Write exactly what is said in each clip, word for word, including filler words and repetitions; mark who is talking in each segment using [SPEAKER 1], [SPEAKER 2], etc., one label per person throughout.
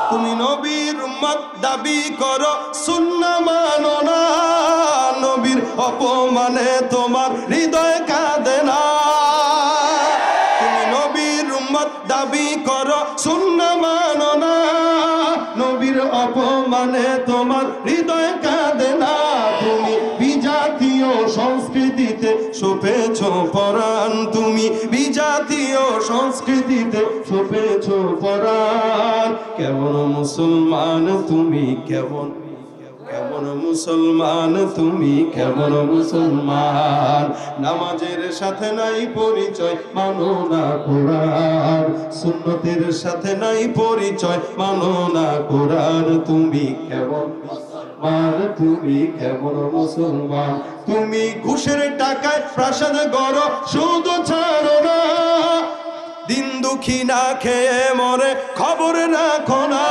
[SPEAKER 1] তুমি নবীর উম্মত দাবি করো সুন্নাহ মানো না, নবীর অপমানে তোমার হৃদয় কাঁদে না। তুমি নবীর উম্মত দাবি করো সুন্নাহ মানো না, নবীর অপমানে তোমার হৃদয় কাঁদে না। তুমি বিজাতীয় সংস্কৃতিতে সপেছ পরাণ, তুমি বিজাতীয় সংস্কৃতিতে সপেছ পরাণ। কেমন মুসলমান তুমি, কেমন কেমন মুসলমান তুমি, কেমন মুসলমান। নামাজের সাথে নাই পরিচয়, মানো না কোরআন। সুন্নতের সাথে নাই পরিচয়, মানো না কোরআন। তুমি কেমন মুসলমান, তুমি কেমন মুসলমান। তুমি ঘুষের টাকায় প্রাসাদ গড়ো, শুধু ছাড়ো না। দিন দুঃখী না খেয়ে মরে, খবর রাখো না।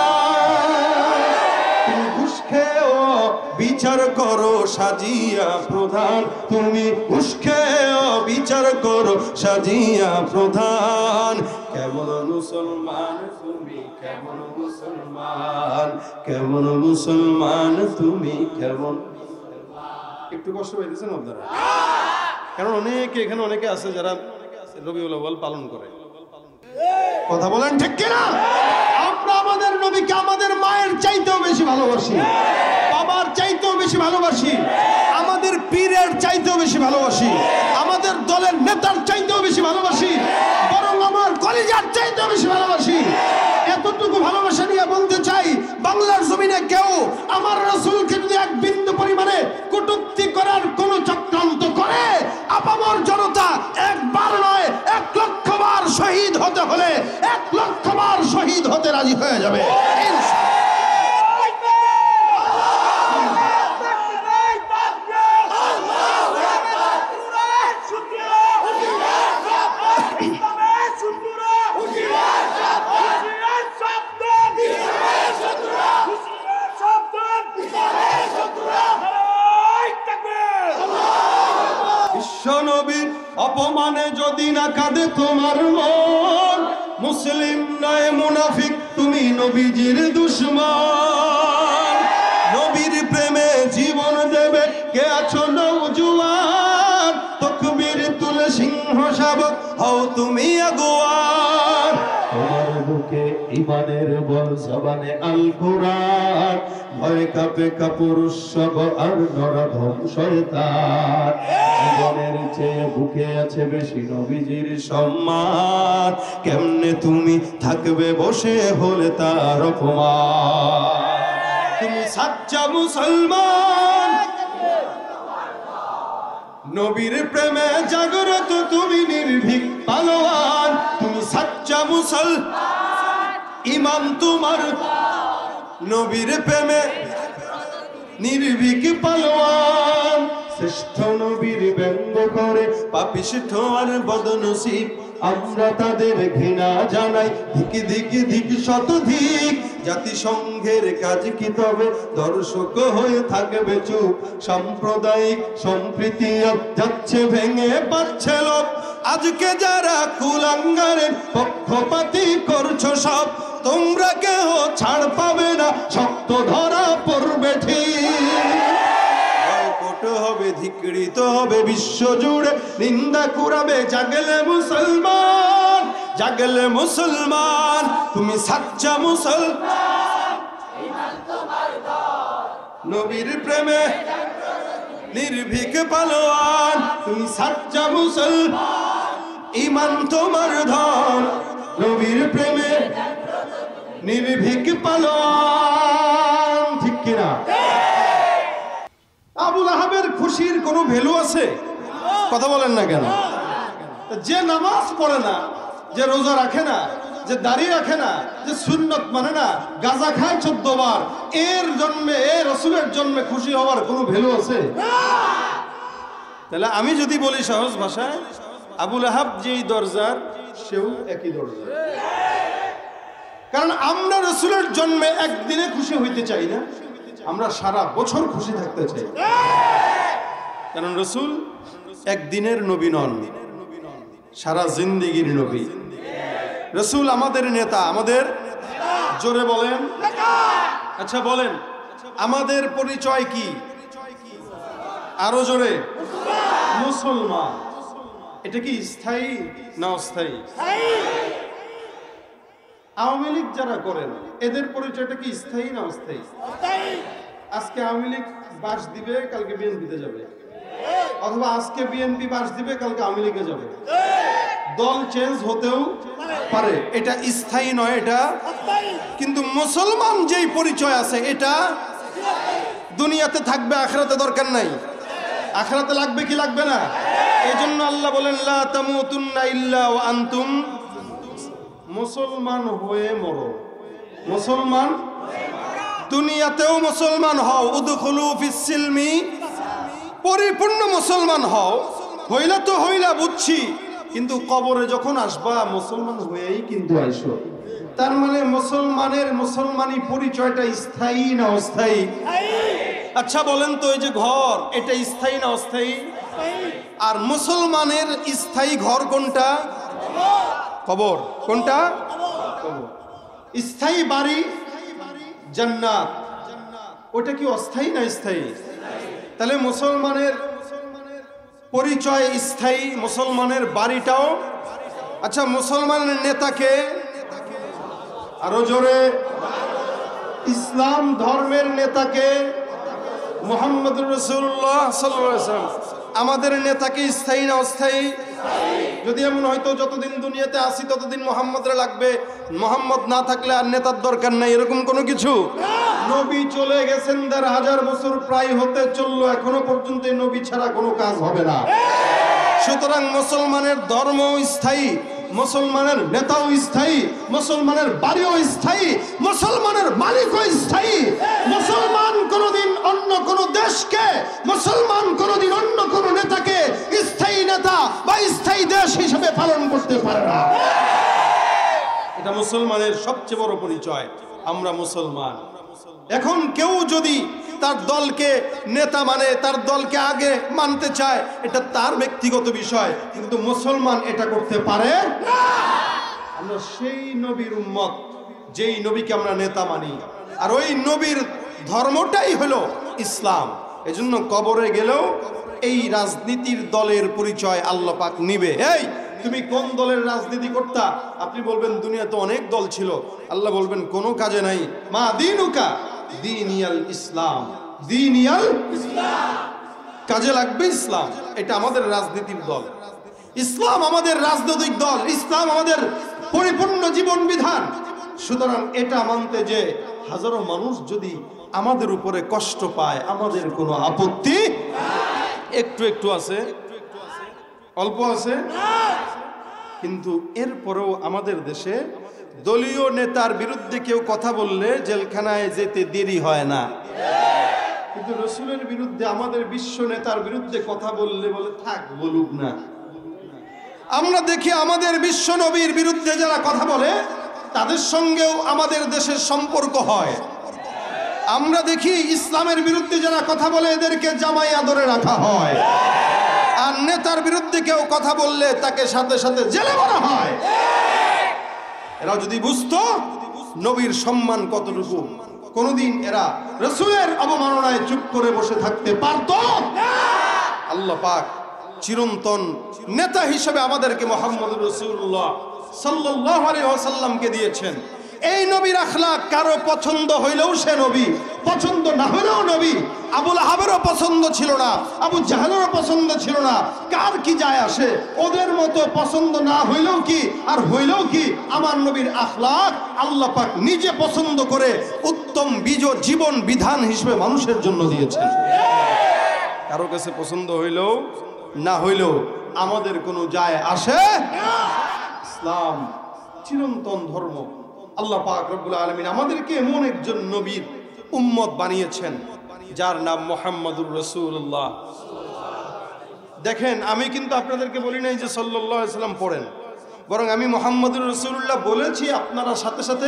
[SPEAKER 1] তুমি ঘুষ খেয়েও বিচার করো সাজিয়া প্রধান, তুমি ঘুষ খেয়েও বিচার করো সাজিয়া প্রধান। কেমন মুসলমান তুমি, কেমন মুসলমান, কেমন মুসলমান তুমি, কেমন। একটু কষ্ট পাইতেছেন আপনারা? কারণ অনেকে এখানে অনেকে আছে যারা রবিউল আউয়াল পালন করে। কথা বলেন ঠিক কিনা? আমরা আমাদের নবীকে আমাদের মায়ের চাইতেও বেশি ভালোবাসি, বাবার চাইতেও বেশি ভালোবাসি, আমাদের পীরের চাইতেও বেশি ভালোবাসি, আমাদের দলের নেতার চাইতেও বেশি ভালোবাসি, বরং আমার কলিজার চাইতেও বেশি ভালোবাসি। এতটুকু ভালোবাসা নিয়ে বলতে চাই, বাংলার জমিনে কেউ আমার রাসূলকে যদি এক বিন্দু পরিমাণে কটূক্তি করার কোন চক্রান্ত করে, আপামর জনতা একবার নয় এক লক্ষ বার শহীদ হতে হলে এক লক্ষ বার শহীদ হতে রাজি হয়ে যাবে। বিশ্বনবীর অপমানে যদি না কাঁদে তোমার মন, মুসলিম নয় মুনাফিক, তুমি নবীজির দুশমন। নবীর প্রেমে জীবন দেবে কে আছো নওজোয়ান, তাকবীর তুলে সিংহ শাবক হও তুমি আগুয়ান। তোমার বুকে ঈমানের বল, জবানে আল কোরআন, ভয় কাঁপে কাপুরুষ সব আর নরধম শয়তান। জীবনের চেয়ে বুকে আছে বেশি নবীজির সম্মান, কেমনে তুমি থাকবে বসে হলে তার অপমান। তুমি সাচ্চা মুসলমান, নবীর প্রেমে জাগ্রত তুমি নির্ভীক পালোয়ান। তুমি সাচ্চা মুসলমান, ইমান তোমার নবীর প্রেমে নির্ভীক পালোয়ান। শ্রেষ্ঠ নবীর ব্যঙ্গ করে পাপিষ্ঠ আর বদনসিব, আমরা তাদের ঘৃণা জানাই ধিক ধিক ধিক শতধিক। জাতিসংঘের কাজ কি তবে দর্শক হয়ে থাকবে চুপ, সাম্প্রদায়িক সম্প্রীতি যাচ্ছে ভেঙে পাচ্ছে লোক। আজকে যারা কুলাঙ্গারের পক্ষপাতী করছো সব, তোমরা কেহ ছাড় পাবে না, শক্ত ধরা পড়বে ঠিক। হবে ধিক্কৃত হবে বিশ্ব জুড়ে, নিন্দা কুরাবে জাগলে মুসলমান, জাগলে মুসলমান। তুমি সাচ্চা মুসলমান, নবীর প্রেমে নির্ভীক পালোয়ান। তুমি সাচ্চা মুসলমান, ঈমান তোমার ধন, নবীর প্রেমে নির্ভীক পালোয়ান। ঠিক কিনা? আবু লাহাবের খুশির কোনো ভ্যালু আছে? কথা বলেন না কেন? যে নামাজ পড়ে না, যে রোজা রাখে না, যে দাড়ি রাখে না, যে সুন্নত মানে না, গাঁজা খায় চোদ্দ বার, এর জন্মে এ রসুলের জন্মে খুশি হওয়ার কোনো ভ্যালু আছে? তাহলে আমি যদি বলি সহজ ভাষায়, আবু লাহাব যেই দরজার সেও একই দরজা। কারণ আমরা রসুলের জন্মে একদিনে খুশি হইতে চাই না, আমরা সারা বছর খুশি থাকতে চাই। কারণ রসুল একদিনের নবী নন, সারা জিন্দেগির নবী। রসুল আমাদের নেতা, আমাদের জোরে বলেন। আচ্ছা বলেন, আমাদের পরিচয় কি? আরো জোরে। মুসলমান। এটা কি স্থায়ী না অস্থায়ী? আওয়ামী লীগ যারা করেন এদের পরিচয়টা কি স্থায়ী না অস্থায়ী? আজকে আওয়ামী লীগ বাস দিবে, কালকে বিএনপিতে যাবে, অথবা আজকে বিএনপি বাস দিবে, কালকে আওয়ামী লীগে যাবে। দল চেঞ্জ হতেও পারে, এটা স্থায়ী নয়, এটা। কিন্তু মুসলমান যেই পরিচয় আছে এটা দুনিয়াতে থাকবে, আখিরাতে দরকার নাই। আখিরাতে লাগবে কি লাগবে না? এই জন্য আল্লাহ বলেন লা তামুতুন্না ইল্লা ওয়া আনতুম, মুসলমান হয়ে মরো। মুসলমান দুনিয়াতেও মুসলমান হও, উদখুলু ফিস সিলমি, পরিপূর্ণ মুসলমান হও। হইলা তো হইলা বুঝছি, কিন্তু কবরে যখন আসবা মুসলমান হয়েই কিন্তু আইসো। তার মানে মুসলমানের মুসলমানি পরিচয়টা স্থায়ী না অস্থায়ী? আচ্ছা বলেন তো, এই যে ঘর, এটা স্থায়ী না অস্থায়ী? আর মুসলমানের স্থায়ী ঘর কোনটা? কবর। কোনটা? কবর। স্থায়ী বাড়ি জান্নাত, ওটা কি অস্থায়ী না স্থায়ী? তাহলে মুসলমানের পরিচয় স্থায়ী, মুসলমানের বাড়িটাও। আচ্ছা, মুসলমানের নেতাকে আরো জোরে। ইসলাম ধর্মের নেতাকে মুহাম্মদুর রাসূলুল্লাহ সাল্লাল্লাহু আলাইহি ওয়াসাল্লাম, আমাদের নেতাকে স্থায়ী না অস্থায়ী? যদি এমন হয়তো যতদিন দুনিয়াতে আসি ততদিন মোহাম্মদরা লাগবে, মোহাম্মদ না থাকলে আর নেতার দরকার নাই, এরকম কোনো কিছু? নবী চলে গেছেন, দেড় হাজার বছর প্রায় হতে চললো, এখনো পর্যন্ত নবী ছাড়া কোনো কাজ হবে না। সুতরাং মুসলমানের ধর্ম স্থায়ী, মুসলমানের নেতাও স্থায়ী, মুসলমানের বাড়িও স্থায়ী, মুসলমানের মালিকও স্থায়ী। মুসলমান কোনদিন অন্য কোন দেশকে, মুসলমান কোনদিন অন্য কোন নেতাকে স্থায়ী নেতা বা স্থায়ী দেশ হিসেবে পালন করতে পারে না। এটা মুসলমানের সবচেয়ে বড় পরিচয়, আমরা মুসলমান। এখন কেউ যদি তার দলকে নেতা মানে, তার দলকে আগে মানতে চায়, এটা তার ব্যক্তিগত বিষয়, কিন্তু মুসলমান এটা করতে পারে না। আমরা সেই নবীর উম্মত যেই নবীকে আমরা নেতা মানি, আর ওই নবীর ধর্মটাই হলো ইসলাম। এজন্য কবরে গেলেও এই রাজনীতির দলের পরিচয় আল্লাহ পাক নিবে। এই তুমি কোন দলের রাজনীতি করতা? আপনি বলবেন দুনিয়াতে অনেক দল ছিল। আল্লাহ বলবেন কোনো কাজে নাই। মা দীনুকা দীনিয়াল ইসলাম, দীনিয়াল ইসলাম, কাজে লাগবে ইসলাম। এটা আমাদের রাজনীতির দল, ইসলাম আমাদের রাজনৈতিক দল, ইসলাম আমাদের পরিপূর্ণ জীবন বিধান। সুতরাং এটা মানতে যে হাজারো মানুষ যদি আমাদের উপরে কষ্ট পায়, আমাদের কোনো আপত্তি একটু একটু আছে, অল্প আছে, কিন্তু এরপরেও আমাদের দেশে দলীয় নেতার বিরুদ্ধে কেউ কথা বললে জেলখানায় যেতে দেরি হয় না। কিন্তু রসুলের বিরুদ্ধে, আমাদের বিশ্ব নেতার বিরুদ্ধে কথা বললে বলে থাক, বলুক না। আমরা দেখি আমাদের বিশ্ব নবীর বিরুদ্ধে যারা কথা বলে তাদের সঙ্গেও আমাদের দেশের সম্পর্ক হয়। আমরা দেখি ইসলামের বিরুদ্ধে যারা কথা বলে এদেরকে জামাই আদরে রাখা হয়, আর নেতার বিরুদ্ধে কেউ কথা বললে তাকে সাথে সাথে জেলে ভরা হয়। এরা যদি বুঝতো নবীর সম্মান কতটুকু, কোনদিন এরা রাসূলের অবমাননায় চুপ করে বসে থাকতে পারতো না। আল্লাহ পাক চিরন্তন নেতা হিসেবে আমাদেরকে মুহাম্মদুর রাসূলুল্লাহ সাল্লাল্লাহু আলাইহি ওয়াসাল্লামকে দিয়েছেন। এই নবীর আখলাক কারো পছন্দ হইলেও সে নবী, পছন্দ না হইলেও নবী। আবুল আহাবেরও পছন্দ ছিল না, আবু জাহেলেরও পছন্দ ছিল না, কার কি যায় আসে? ওদের মতো পছন্দ না হইলেও কি আর হইলেও কি, আমার নবীর আখলাক আল্লাহ পাক নিজে পছন্দ করে উত্তম বীজ জীবন বিধান হিসেবে মানুষের জন্য দিয়েছেন। কারো কাছে পছন্দ হইলেও না হইলেও আমাদের কোনো যায় আসে না। ইসলাম চিরন্তন ধর্ম। আল্লাহ পাক রব্বুল আলামিন আমাদেরকে এমন একজন নবীর উম্মত বানিয়েছেন যার নাম মুহাম্মদুর রাসূলুল্লাহ। দেখেন, আমি কিন্তু আপনাদেরকে বলি নাই যে সাল্লাল্লাহু আলাইহি ওয়াসাল্লাম পড়েন, বরং আমি মুহাম্মদুর রাসূলুল্লাহ বলেছি, আপনারা সাথে সাথে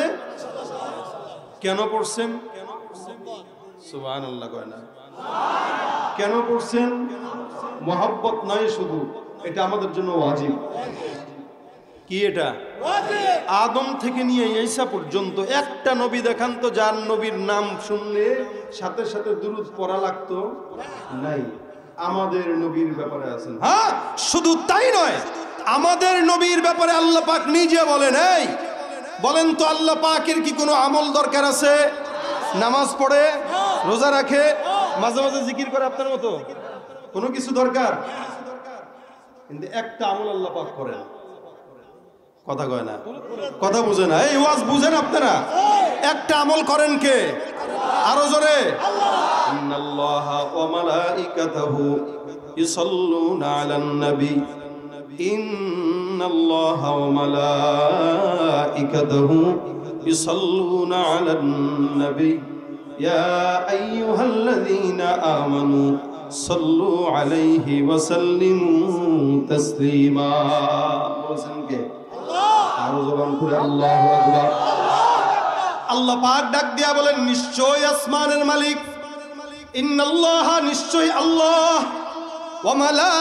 [SPEAKER 1] কেন পড়ছেন? সুবহানাল্লাহ কয় না? কেন পড়ছেন? মহব্বত নয় শুধু, এটা আমাদের জন্য ওয়াজিব। কি এটা? আদম থেকে নিয়ে ঈসা পর্যন্ত একটা নবী দেখান তো যার নবীর নাম শুনলে সাথে সাথে দুরূদ পড়া লাগতো নাই। আমাদের নবীর ব্যাপারে আছেন। হ্যাঁ, শুধু তাই নয়, আমাদের নবীর ব্যাপারে আল্লাহ পাক নিজে বলেন, এই বলেন তো আল্লাহ পাকের কি কোনো আমল দরকার আছে? নামাজ পড়ে, রোজা রাখে, মাঝে মাঝে জিকির করে আপনার মতো কোনো কিছু দরকার? কিন্তু একটা আমল আল্লাহ পাক করেন। কথা কয় না, কথা বুঝে না, এই ওয়াজ বুঝেন আপনারা? একটা আমল করেন কে? আরো জোরে। ইন্নাল্লাহা ওয়া মালাইকাতাহু ইউসাল্লুনা আলান নবী ইন্নাল্লাহা ওয়া মালাইকাতাহু ইউসাল্লুনা আলান নবী ইয়া আইয়ুহাল্লাযীনা আমানু সাল্লু আলাইহি ওয়া সাল্লিমু তাসলিমা। বলেন কে? আরো জবান খুলে আল্লাহু আকবার। আল্লাহ পাক ডাক দিয়া বলেন, নিশ্চয় আসমানের মালিক, ইন্নাল্লাহা নিশ্চয় আল্লাহ, ওয়া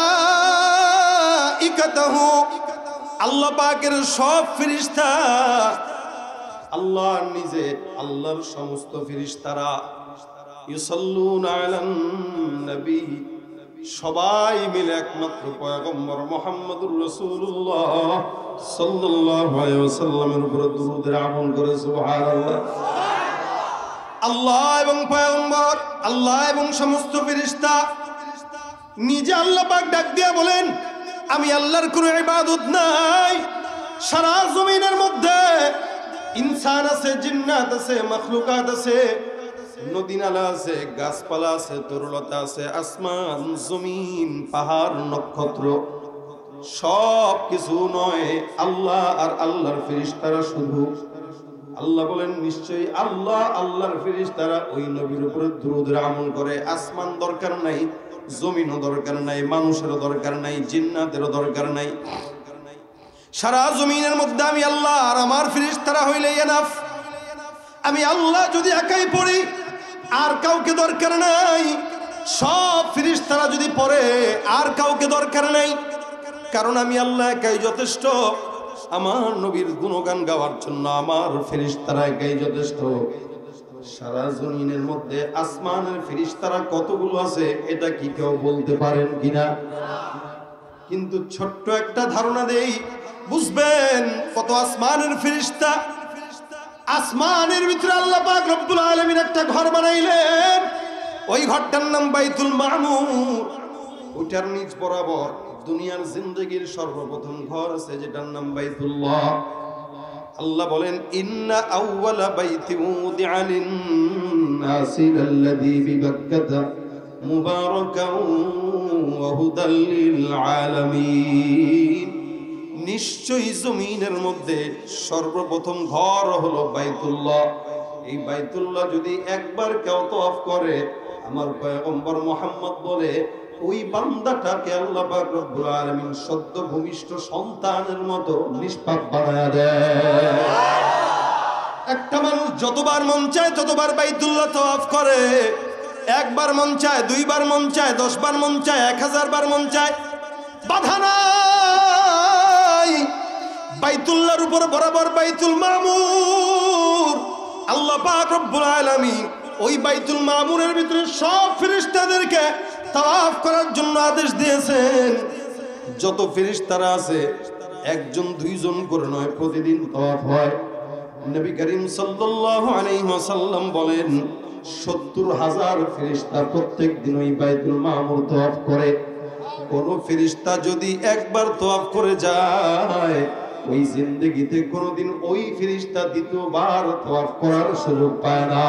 [SPEAKER 1] মালাইকাতাহু আল্লাহ পাকের সব ফেরেশতা, আল্লাহ নিজে, আল্লাহর সমস্ত ফেরেশতারা ইউসাল্লুনা আলান নবী সবাই মিলে একমাত্র পয়গম্বর মুহাম্মদুর রাসূলুল্লাহ সাল্লাল্লাহু আলাইহি ওয়াসাল্লামের উপর দুরূদের আমল করে। সুবহানাল্লাহ। আল্লাহ এবং পয়গম্বর, আল্লাহ এবং সমস্ত ফেরেশতা নিজে আল্লাহ পাক ডাক দিয়া বলেন, আমি আল্লাহর কোনো ইবাদত নাই। সারা জমিনের মধ্যে ইনসান আছে, জিন্নাত আছে, মাখলুকাত আছে, নদী নালা আছে, গাছপালা আছে, তরুলতা আছে, আসমান জমিন পাহাড় নক্ষত্র সব কিছু নয়, আল্লাহ আর আল্লাহর ফেরেশতারা শুধু। আল্লাহ বলেন, নিশ্চয়ই আল্লাহ আল্লাহর ফেরেশতারা ওই নবীর উপরে দুরূদের আমল করে। আসমান দরকার নাই, জমিনও দরকার নাই, মানুষেরও দরকার নাই, জিন্নাতেরও দরকার নাই। সারা জমিনের মধ্যে আমি আল্লাহ আর আমার ফেরেশতারা হইলেই এনাফ। আমি আল্লাহ যদি একাই পড়ি, আর কাউকে দরকার নাই। সব ফেরেশতারা যদি পড়ে, আর কাউকে দরকার নাই, কারণ আমি আল্লাহ একাই যথেষ্ট। আমার নবীর গুণগান গাওয়ার জন্য আমার ফেরেশতারা একাই যথেষ্ট। সারা জমিনের মধ্যে আসমানের ফেরেশতারা কতগুলো আছে এটা কি কেউ বলতে পারেন কিনা? কিন্তু ছোট্ট একটা ধারণা দেই, বুঝবেন কত আসমানের ফেরেশতা। আসমানের ভিতরে আল্লাহ পাক রব্বুল আলামিন একটা ঘর বানাইলেন, ওই ঘরটার নাম বাইতুল মামুর। ওইটার নিচ বরাবর দুনিয়ার জিন্দেগির সর্বপ্রথম ঘর আছে, যেটার নাম বাইতুল্লাহ। আল্লাহ বলেন, ইন্না আউওয়ালা বাইতি উদিআ লিন-নাসি আল্লাযী বিবাক্কাতা মুবারাকান ওয়া হুদাল লিল আলামিন। নিশ্চয়ই জমিনের মধ্যে সর্বপ্রথম ঘর হলো বাইতুল্লাহ। এই বাইতুল্লাহ যদি একবার কেউ তওয়াফ করে, আমার পয়গম্বর মুহাম্মদ বলে, ওই বান্দাটাকে আল্লাহ পাক রব্বুল আলামিন সদ্য ভূমিষ্ঠ সন্তানের মতো নিষ্পাপ বানায়া দেয়। একটা মানুষ যতবার মন চায় ততবার বাইতুল্লাহ তওয়াফ করে। একবার মন চায়, দুইবার মন চায়, দশবার মন চায়, এক হাজার বার মন চায়, বাধা নাই। বাইতুল্লাহর উপর বরাবর বাইতুল মামুর। আল্লাহ পাক রব্বুল আলামিন ওই বাইতুল মামুরের ভিতরে সব ফেরেশতাদেরকে তাওয়াফ করার জন্য আদেশ দিয়েছেন। যত ফেরেশতারা আছে একজন দুইজন করে নয়, প্রতিদিন তাওয়াফ হয়। নবী করিম সাল্লাল্লাহু আলাইহি ওয়াসাল্লাম বলেন, সত্তর হাজার ফেরেশতা প্রত্যেক দিন ওই বাইতুল মামুর তাওয়াফ করে। কোন ফেরেশতা যদি একবার তাওয়াফ করে যায়, ওই জিন্দেগিতে কোনোদিন ওই ফেরেশতা দ্বিতীয়বার তাওয়াফ করার সুযোগ পায় না।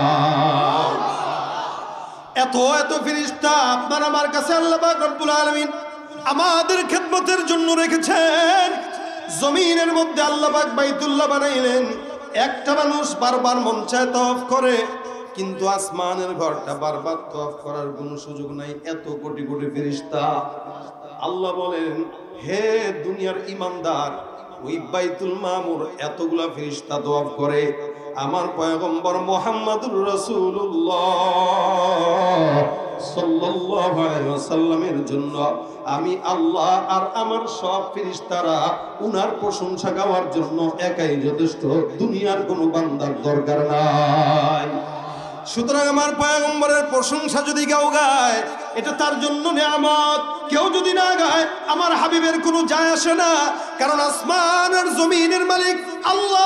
[SPEAKER 1] এত এত ফেরেশতা আপনার আমার কাছে আল্লাহ পাক রব্বুল আলামিন আমাদের খেদমতের জন্য রেখেছেন। জমিনের মধ্যে আল্লাহ পাক বাইতুল্লাহ বানাইলেন। একটা মানুষ বারবার মন চায় তাওয়াফ করে, কিন্তু আসমানের ঘরটা বারবার তাওয়াফ করার কোনো সুযোগ নাই, এত কোটি কোটি ফেরেশতা। আল্লাহ বলেন, হে দুনিয়ার ঈমানদার, ওই বাইতুল মামুর এতগুলা ফেরেশতা তাওয়াফ করে, আমার পয়গম্বর মুহাম্মদুর রাসূলুল্লাহ সাল্লাল্লাহু আলাইহি ওয়াসাল্লামের জন্য আমি আল্লাহ আর আমার সব ফেরেশতারা উনার প্রশংসা গাওয়ার জন্য একাই যথেষ্ট, দুনিয়ার কোনো বান্দার দরকার নাই। সুতরাং আমার পয়গম্বরের প্রশংসা যদি কেউ গায় এটা তার জন্য নিয়ামত, কেউ যদি না গায় আমার হাবিবের কোনো যায় আসে না, কারণ আসমান আর জমিনের মালিক আল্লাহ।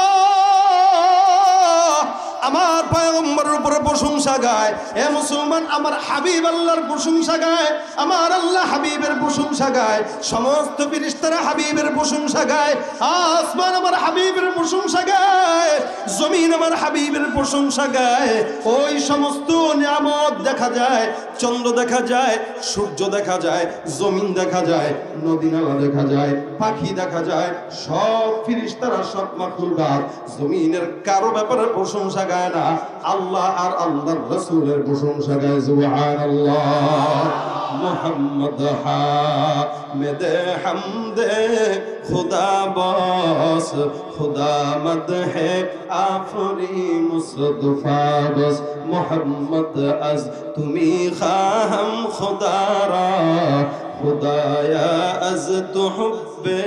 [SPEAKER 1] আমার পয়গম্বরের উপরে প্রশংসা গায়, এ মুসলমান আমার হাবিব আল্লাহর প্রশংসা গায়, আমার আল্লাহ হাবিবের প্রশংসা গায়, সমস্ত ফেরেশতারা হাবিবের প্রশংসা গায়, আসমান আমার হাবিবের প্রশংসা গায়, জমিন আমার হাবিবের প্রশংসা গায়। ওই সমস্ত নিয়ামত দেখা যায়, চন্দ্র দেখা যায়, সূর্য দেখা যায়, জমিন দেখা যায়, নদী নালা দেখা যায়, পাখি দেখা যায়, সব ফেরেশতারা সব মাখলুকাত জমিনের কারো ব্যাপারে প্রশংসা গায় না, আল্লাহ আর আল্লাহর রাসূলের প্রশংসা গায়। সুবহানাল্লাহ। মুহাম্মদ হামিদে হামদে খুদা বস, খুদা মদহে আফরি মুস্তফা বস, মুহাম্মদ আজ তুমি খাহম খুদারা, খুদায়া আজ তুহব্বে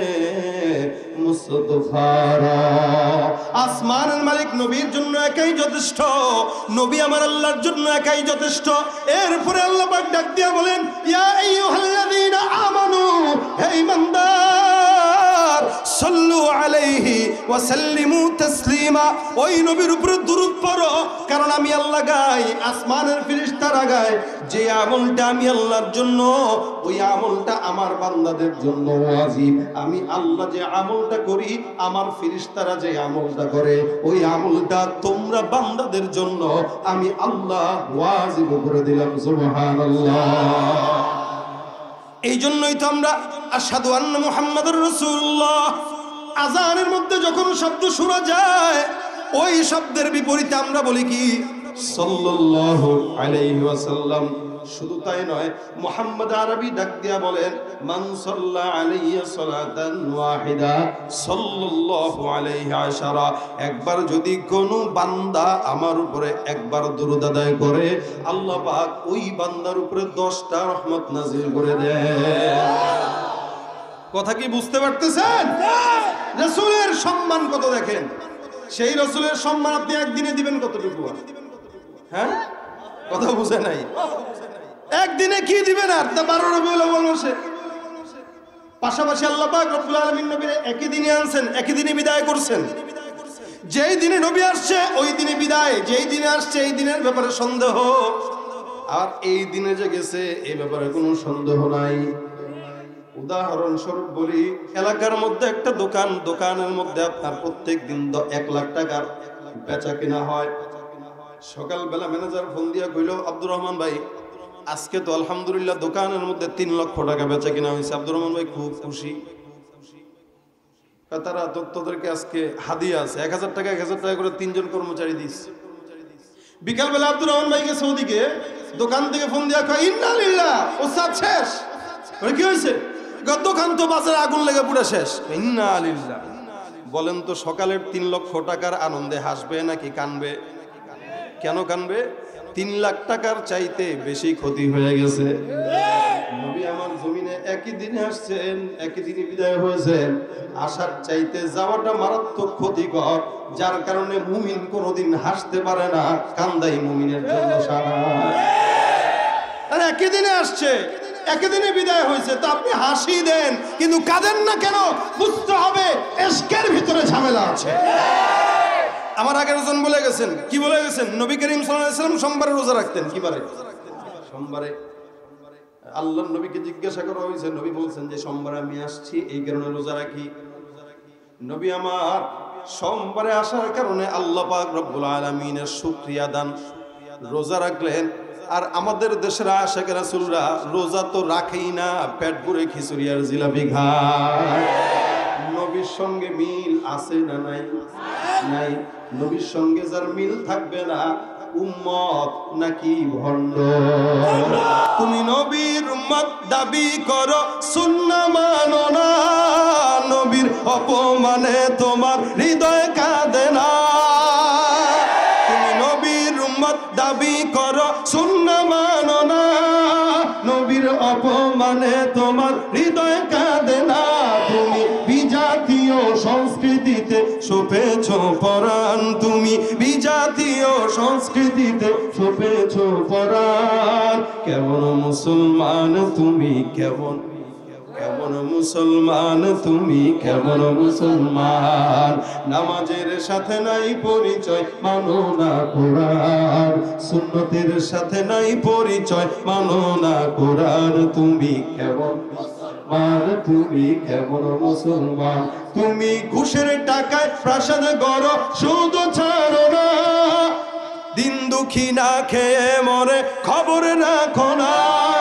[SPEAKER 1] মুস্তফারা। আসমানের মালিক নবীর জন্য একাই যথেষ্ট, নবী আমার আল্লাহর জন্য একাই যথেষ্ট। এরপরে আল্লাহ পাক ডাক দিয়া বলেন, ইয়া আইয়ুহাল্লাযীনা আমানু, হে ঈমানদার, সাল্লু আলাইহি ওয়া সাল্লিমু তাসলিমা, ওই নবীর উপরে দুরূদ পড়ো, কারণ আমি আল্লাহ গাই, আসমানের ফেরেশতারা গায়, যে আমলটা আমি আল্লাহর জন্য ওই আমলটা আমার বান্দাদের জন্য ওয়াজিব। আমি আল্লাহ যে আমলটা করি, আমার ফেরেশতারা যে আমলটা করে, ওই আমলটা তোমরা বান্দাদের জন্য আমি আল্লাহ ওয়াজিব করে দিলাম। সুবহানাল্লাহ। এই জন্যই তো আমরা আশহাদু আন্না মুহাম্মাদুর রাসূলুল্লাহ আযানের মধ্যে যখন শব্দ শোনা যায়, ওই শব্দের বিপরীতে আমরা বলি কি? সাল্লাল্লাহু আলাইহি ওয়াসাল্লাম। শুধু তাই নয়, মুহাম্মদ আরবি ডাক দিয়া বলেন, মান সাল্লা আলাইয়া সালাতান ওয়াহিদা সাল্লাল্লাহু আলাইহি আশারা, একবার যদি কোনো বান্দা আমার উপরে একবার দরুদ আদায় করে, আল্লাহ পাক ওই বান্দার উপরে দশটা রহমত নাজিল করে দেন। কথা কি বুঝতে পারতেছেন? রাসূলের সম্মান কত দেখেন, সেই রাসূলের সম্মান আপনি একদিনে দিবেন কতটুকু? হ্যাঁ, কথা বুঝে নাই। একদিনে কি দিবেন? আর তা বারো রবিউল আউয়াল মাসে পাশাপাশি আল্লাহ পাক রব্বুল আলামিন নবীর একই দিনে আনছেন, একই দিনে বিদায় করছেন। যেই দিনে নবী আসছে ওই দিনে বিদায়, যেই দিনে আসছে এই দিনের ব্যাপারে সন্দেহ, আর এই দিনে যে গেছে এই ব্যাপারে কোনো সন্দেহ নাই। উদাহরণস্বরূপ বলি, এলাকার মধ্যে একটা দোকান, দোকানের মধ্যে আপনার প্রত্যেক দিন এক লাখ টাকার বেচা কিনা হয়। সকালবেলা ম্যানেজার ফোন দিয়া কইল, আব্দুর রহমান ভাই আজকে তো আলহামদুলিল্লাহ দোকানের মধ্যে তিন লক্ষ টাকা বেচা কিনা হয়েছে। আব্দুর রহমান ভাই খুব খুশি, তারা তোদেরকে আজকে হাদিয়া আছে, এক হাজার টাকা এক হাজার টাকা করে তিনজন কর্মচারী দিস। বিকালবেলা আব্দুর রহমান ভাই গেছে ওদিকে, দোকান থেকে ফোন দিয়া কয়, ইন্না লিল্লাহ, ওস্তাদ শেষ। কি হয়েছে? দোকান তো বাজারে আগুন লেগে পুরো শেষ। ইন্না লিল্লাহ। বলেন তো সকালের তিন লক্ষ টাকার আনন্দে হাসবে নাকি কানবে? কেন কানবে? তিন লাখ টাকার চাইতে বেশি ক্ষতি হয়ে গেছে। নবী আমার জমিনে একই দিনে আসছেন, একই দিনে বিদায় হয়েছেন, আসার চাইতে যাওয়াটা মারাত্মক ক্ষতিকর, যার কারণে মুমিন কোনোদিন হাসতে পারে না, কান্দাই মুমিনের জন্য সারা। আর একই দিনে আসছে, একই দিনে বিদায় হয়েছে, তো আপনি হাসি দেন কিন্তু কাঁদেন না কেন? বুঝতে হবে ইশকের ভিতরে ঝামেলা আছে। আমার আগের জন বলে গেছেন, কি বলে গেছেন? নবী করিম সাল্লাল্লাহু আলাইহি ওয়াসাল্লাম সোমবারে রোজা রাখতেন। কি বারে? সোমবারে। আল্লাহর নবীকে জিজ্ঞাসা করা হয়েছে, নবী বলছেন যে সোমবারে আমি আসছি এই কারণে রোজা রাখি। নবী আমার সোমবারে আসার কারণে আল্লাহ পাক রব্বুল আলামিনের শুকরিয়া দান, রোজা রাখলেন। আর আমাদের দেশের আশিক রাসূলরা রোজা তো রাখেই না, পেট ভরে খিচুড়ি আর জিলাপি খায়। নবীর সঙ্গে মিল আছে না নাই? নাই। নবীর সঙ্গে যার মিল থাকবে না, উম্মত নাকি ভণ্ড? তুমি নবীর উম্মত দাবি করো, সুন্নাহ মানো না, নবীর অপমানে তোমার হৃদয় কাঁদে না। তুমি নবীর উম্মত দাবি করো সুন্নাহ মানো না, নবীর অপমানে তোমার হৃদয় কাঁদে না। তুমি বিজাতীয় সংস্কৃতিতে সপেছ পরাণ, তুমি বিজাতীয় সংস্কৃতিতে সপেছ পরাণ। কেমন মুসলমান তুমি, কেমন কেমন মুসলমান তুমি, কেমন মুসলমান। নামাজের সাথে নাই পরিচয়, মানো না কোরআন। সুন্নতের সাথে নাই পরিচয়, মানো না কোরআন। তুমি কেমন মুসলমান, তুমি কেমন মুসলমান। তুমি ঘুষের টাকায় প্রাসাদ গড়ো, শুধু ছাড়ো না। দিন দুঃখী না খেয়ে মরে, খবর রাখো না।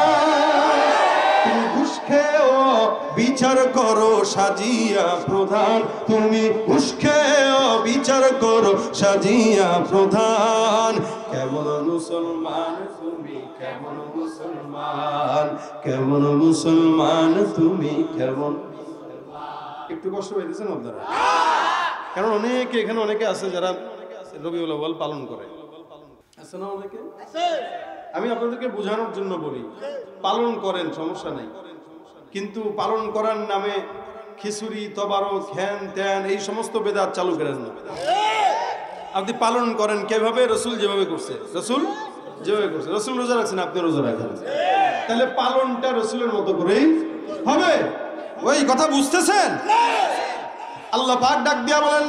[SPEAKER 1] বিচার করো সাজিয়া প্রধান, তুমি ঘুষ খেয়েও বিচার করো সাজিয়া প্রধান। কেমন মুসলমান তুমি, কেমন মুসলমান, কেমন মুসলমান তুমি, কেমন। একটু কষ্ট পেয়েছেন আপনারা? কারণ অনেকে এখানে অনেকে আছে যারা রবিউল আউয়াল পালন করে, আছে না অনেকে? আমি আপনাদেরকে বোঝানোর জন্য বলি, পালন করেন, সমস্যা নাই, কিন্তু পালন করার নামে খিচুড়ি তবারক হ্যান ত্যান এই সমস্ত বেদাত চালু করেন না। আপনি পালন করেন কিভাবে? রসুল যেভাবে করছে, রসুল যেভাবে করছে। রসুল রোজা রাখছেন, আপনি রোজা রাখেন, তাহলে পালনটা রসুলের মতো করেই হবে। ওই কথা বুঝতেছেন? আল্লাহ পাক ডাক দিয়া বলেন,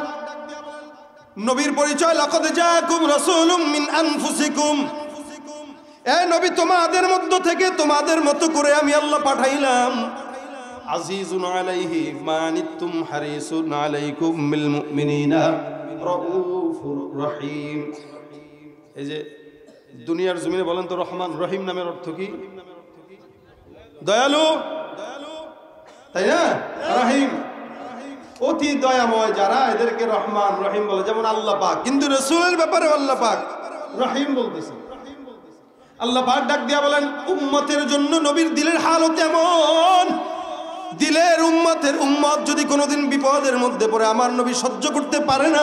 [SPEAKER 1] নবীর পরিচয়, লাকাদ জাআকুম রাসূলুম মিন আনফুসিকুম। এ নবী, তোমাদের মধ্য থেকে তোমাদের মতো করে আমি আল্লাহ পাঠাইলাম। আজিজুন আলাইহি মা আনিতুম হারিসুন আলাইকুম বিল মুমিনিনা রাউফুর রহিম। এই যে দুনিয়ার জমিনে বলেন তো রহমান রহিম নামের অর্থ কি? দয়ালু, তাই না? রহিম অতি দয়াময়, যারা এদেরকে রহমান রহিম বলে, যেমন আল্লাহ পাক। কিন্তু রাসূলের ব্যাপারে আল্লাহ পাক রহিম বলতেছেন। আল্লাহ পাক ডাক দিয়া বলেন, উম্মতের জন্য নবীর দিলের হালত এমন, দিলের উম্মতের উম্মত যদি কোনোদিন বিপদের মধ্যে পড়ে, আমার নবী সহ্য করতে পারে না।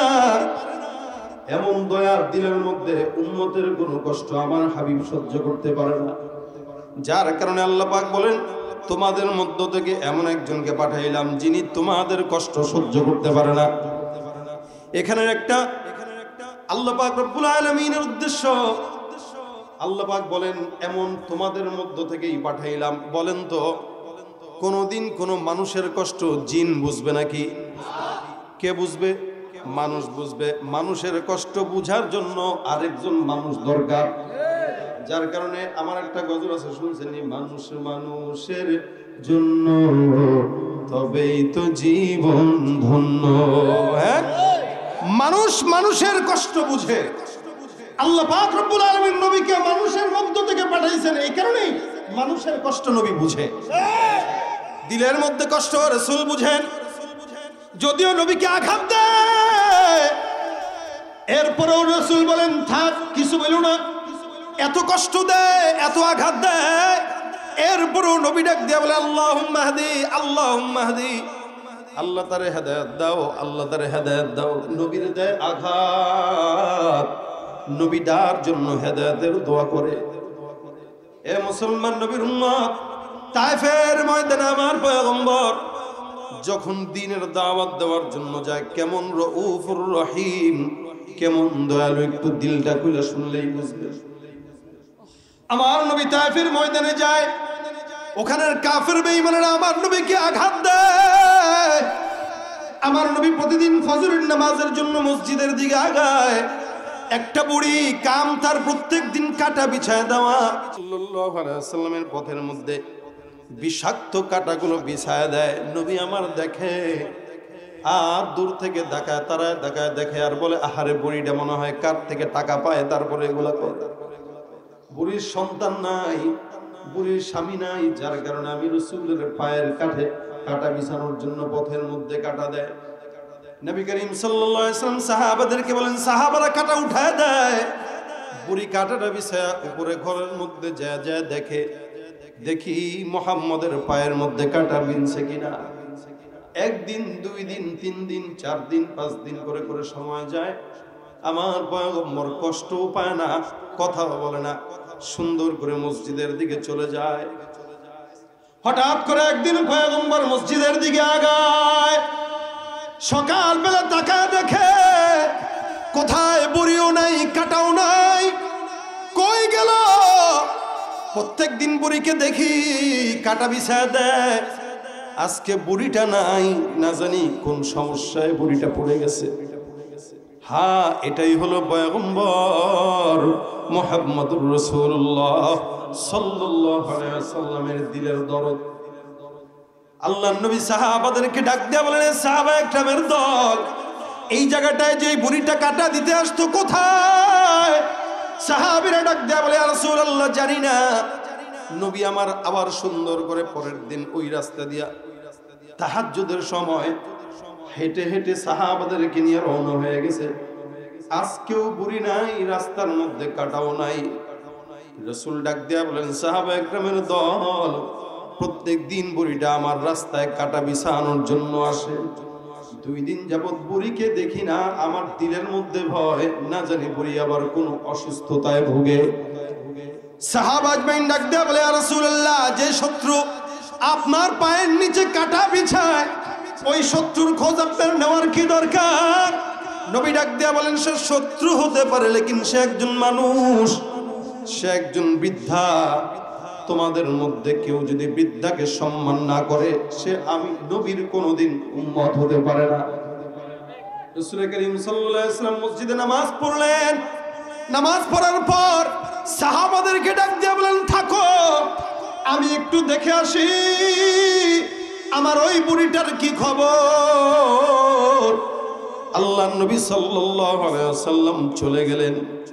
[SPEAKER 1] এমন দয়ার দিলের মধ্যে উম্মতের কোনো কষ্ট আমার হাবিব সহ্য করতে পারে না। যার কারণে আল্লাহ পাক বলেন, তোমাদের মধ্য থেকে এমন একজনকে পাঠাইলাম যিনি তোমাদের কষ্ট সহ্য করতে পারে না। এখানের একটা আল্লাহ পাক রব্বুল আলামিনের উদ্দেশ্য। আল্লাহ পাক বলেন, এমন তোমাদের মধ্য থেকেই পাঠাইলাম। বলেন তো, কোনদিন কোন মানুষের কষ্ট জিন বুঝবে নাকি? কে বুঝবে? মানুষ বুঝবে। মানুষের কষ্ট বুঝার জন্য আরেকজন মানুষ দরকার। যার কারণে আমার একটা গজল আছে, শুনছেন? মানুষ মানুষের জন্য তবেই তো জীবন ধন্য। হ্যাঁ, মানুষ মানুষের কষ্ট বুঝে। আল্লাহ পাক রব্বুল আলামিন নবীকে মানুষের মধ্য থেকে পাঠাইছেন, এই কারণেই মানুষের কষ্ট নবী বুঝে। দিলের মধ্যে কষ্ট রাসূল বুঝেন। যদিও নবীকে আঘাত দেয়, এরপরেও রাসূল বলেন, থাক, কিছু বলো না। এত কষ্ট দেয়, এত আঘাত দেয়, এরপরেও নবী ডাক দিয়া বলে, আল্লাহুম্মা হদি, আল্লাহুম্মা হদি, আল্লাহ তারে হেদায়েত দাও, আল্লাহ তারে হেদায়েত দাও। নবীর দেয় আঘাত, নবী ডার জন্য হেদায়েতের দোয়া করে। এ মুসলমান নবীর উম্মত, তায়েফের ময়দানে আমার পয়গম্বর যখন দ্বীনের দাওয়াত দেওয়ার জন্য যায়, কেমন রউফুর রহিম, কেমন দয়ালু, একটু দিলটা খুলে শুনলেই বুঝবে। আমার নবী তায়েফের ময়দানে যায়, ওখানের কাফের বেঈমানেরা আমার নবীকে আঘাত দেয়। আমার নবী প্রতিদিন ফজরের নামাজের জন্য মসজিদের দিকে আগায়। একটা বুড়ি কাম তার প্রত্যেক দিন কাটা বিছায় দেওয়া, সাল্লাল্লাহু আলাইহি ওয়াসাল্লামের পথের মধ্যে বিষাক্ত কাটাগুলো বিছায় দেয়। নবী আমার দেখে, আর দূর থেকে দেখায়, তারা দেখায় দেখে, আর বলে, আহারে বুড়িটা মনে হয় কার থেকে টাকা পায়, তারপরে এগুলা করে। বুড়ির সন্তান নাই, বুড়ির স্বামী নাই, যার কারণে আমি রাসূলের পায়ের কাঠে কাটা বিছানোর জন্য পথের মধ্যে কাটা দেয়। নবী করিম সাল্লাল্লাহু আলাইহি ওয়াসাল্লাম সাহাবাদেরকে বলেন, সাহাবারা কাটা উঠায় দেয়। বুড়ি কাটাটা বিছায়া উপরে ঘরের মধ্যে যায় যায় দেখে, দেখি মুহাম্মদের পায়ের মধ্যে কাটা বিনছে কিনা। একদিন, দুই দিন, তিন দিন, চার দিন, পাঁচ দিন করে করে সময় যায়। আমার পয়গম্বর কষ্টও পায় না, কথাও বলে না, সুন্দর করে মসজিদের দিকে চলে যায়। হঠাৎ করে একদিন পয়গম্বর মসজিদের দিকে আগায়, সকালবেলা তাকায় দেখে কোথায় বুড়িও নাই, কাটাও নাই, কই গেল? প্রত্যেক দিন বুড়িকে দেখি কাটা বিছায় দেয়, আজকে বুড়িটা নাই, না জানি কোন সমস্যায় বুড়িটা পড়ে গেছে। হ্যাঁ, এটাই হলো পয়গম্বর মুহাম্মদুর রাসূলুল্লাহ সাল্লাল্লাহু আলাইহি ওয়াসাল্লামের দিলের দরদ। আল্লাহর নবী সাহাবাদেরকে ডাক দিয়ে বলেন, সাহাবায়ে কেরামের দল, এই জায়গাটায় যে বুড়িটা কাটা দিতে আসতো কোথায়? সাহাবীরা ডাক দিয়ে বলে, ইয়া রাসূলুল্লাহ জানি না। নবী আমার আবার সুন্দর করে পরের দিন ওই রাস্তা দিয়া তাহাজ্জুদের সময় হেঁটে হেঁটে সাহাবাদেরকে নিয়ে রওনা হয়ে গেছে। আজকেও বুড়ি নাই, রাস্তার মধ্যে কাটাও নাই। রাসূল ডাক দিয়া বলেন, সাহাবায়ে কেরামের দল, প্রত্যেক দিন বুড়িটা আমার রাস্তায় কাটা বিছানোর জন্য আসে। দুই দিন যাবত বুড়িকে দেখি না, আমার দিলের মধ্যে ভয়, না জানি বুড়ি আবার কোন অসুস্থতায় ভোগে। সাহাবা আজমাইন ডাক দিয়া বলে, ইয়া রাসূলুল্লাহ, যে শত্রু আপনার পায়ের নিচে কাটা বিছায়, ওই শত্রুর খোঁজ আপনার নেওয়ার কি দরকার? নবী ডাক দিয়া বলেন, সে শত্রু হতে পারে, লেকিন সে একজন মানুষ, সে একজন বৃদ্ধা। তোমাদের মধ্যে কেউ যদি বৃদ্ধাকে সম্মান না করে, সে আমি নবীর কোনোদিন উম্মত হতে পারে না। রাসূল করিম সাল্লাল্লাহু আলাইহি ওয়াসাল্লাম মসজিদে নামাজ পড়লেন। নামাজ পড়ার পর সাহাবাদেরকে ডাক দিয়ে বলেন, থাকো, আমি একটু দেখে আসি আমার ওই বুড়িটার কি খবর। আল্লাহর নবী সাল্লাল্লাহু আলাইহি ওয়াসাল্লাম চলে গেলেন।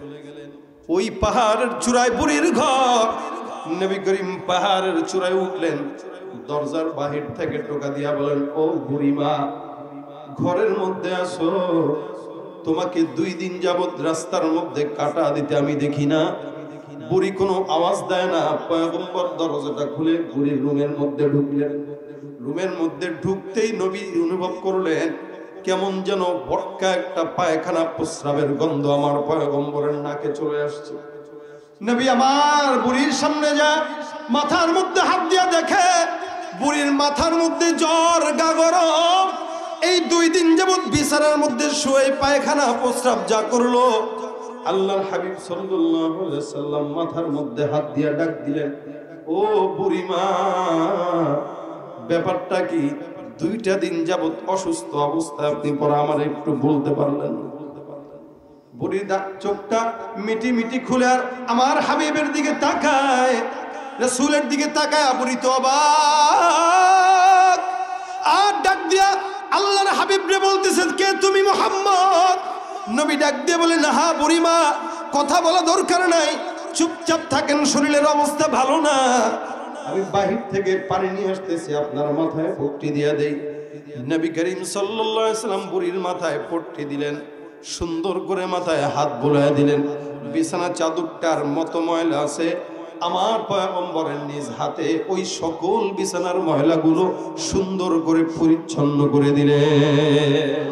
[SPEAKER 1] ওই পাহাড়ের চূড়ায় বুড়ির ঘর। নবী করিম পাহাড়ের চূড়ায় উঠলেন, দরজার বাহির থেকে টোকা দিয়া বলেন, ও বুড়িমা, ঘরের মধ্যে আসো। তোমাকে দুই দিন যাবত রাস্তার মধ্যে কাটা দিতে আমি দেখি না। বুড়ি কোনো আওয়াজ দেয় না। পয়গম্বর দরজাটা খুলে বুড়ির রুমের মধ্যে ঢুকলেন। রুমের মধ্যে ঢুকতেই নবী অনুভব করলেন কেমন যেন ভটকা একটা পায়খানা প্রস্রাবের গন্ধ আমার পয়গম্বরের নাকে চলে আসছে। নবী আমার বুড়ির সামনে যা মাথার মধ্যে হাত দিয়া দেখে বুড়ির মাথার মধ্যে জ্বর, গা গরম। এই দুই দিন যাবত বিছানার মধ্যে শুয়ে পায়খানা প্রস্রাব যা করলো। আল্লাহর হাবিব সাল্লাল্লাহু আলাইহি ওয়াসাল্লাম মাথার মধ্যে হাত দিয়া ডাক দিলেন, ও বুড়িমা, ব্যাপারটা কি? দুইটা দিন যাবত অসুস্থ অবস্থায় আপনি পরে আমার একটু বলতে পারলেন? বুড়ির চোখটা মিটি মিটি খুলে আর আমার হাবিবের দিকে তাকায়, রাসূলের দিকে তাকায়। বুড়ি তো অবাক, আর ডাক দিয়া আল্লাহর হাবিব রে বলতেছেন, কে তুমি মুহাম্মদ? নবী ডাক দিয়ে বলে, না হা বুড়িমা, কথা বলা দরকার নাই, চুপচাপ থাকেন, শরীরের অবস্থা ভালো না। আমি বাহির থেকে পানি নিয়ে আসতেছি, আপনার মাথায় পট্টি দিয়া দেই। নবী করিম সাল্লাল্লাহু আলাইহি ওয়াসাল্লাম বুড়ির মাথায় পট্টি দিলেন, সুন্দর করে মাথায় হাত বুলায় দিলেন। বিছানা চাদরটার মতো ময়লা আছে, আমার পয়গম্বরের নিজ হাতে ওই সকল বিছানার ময়লাগুলো সুন্দর করে পরিচ্ছন্ন করে দিলেন।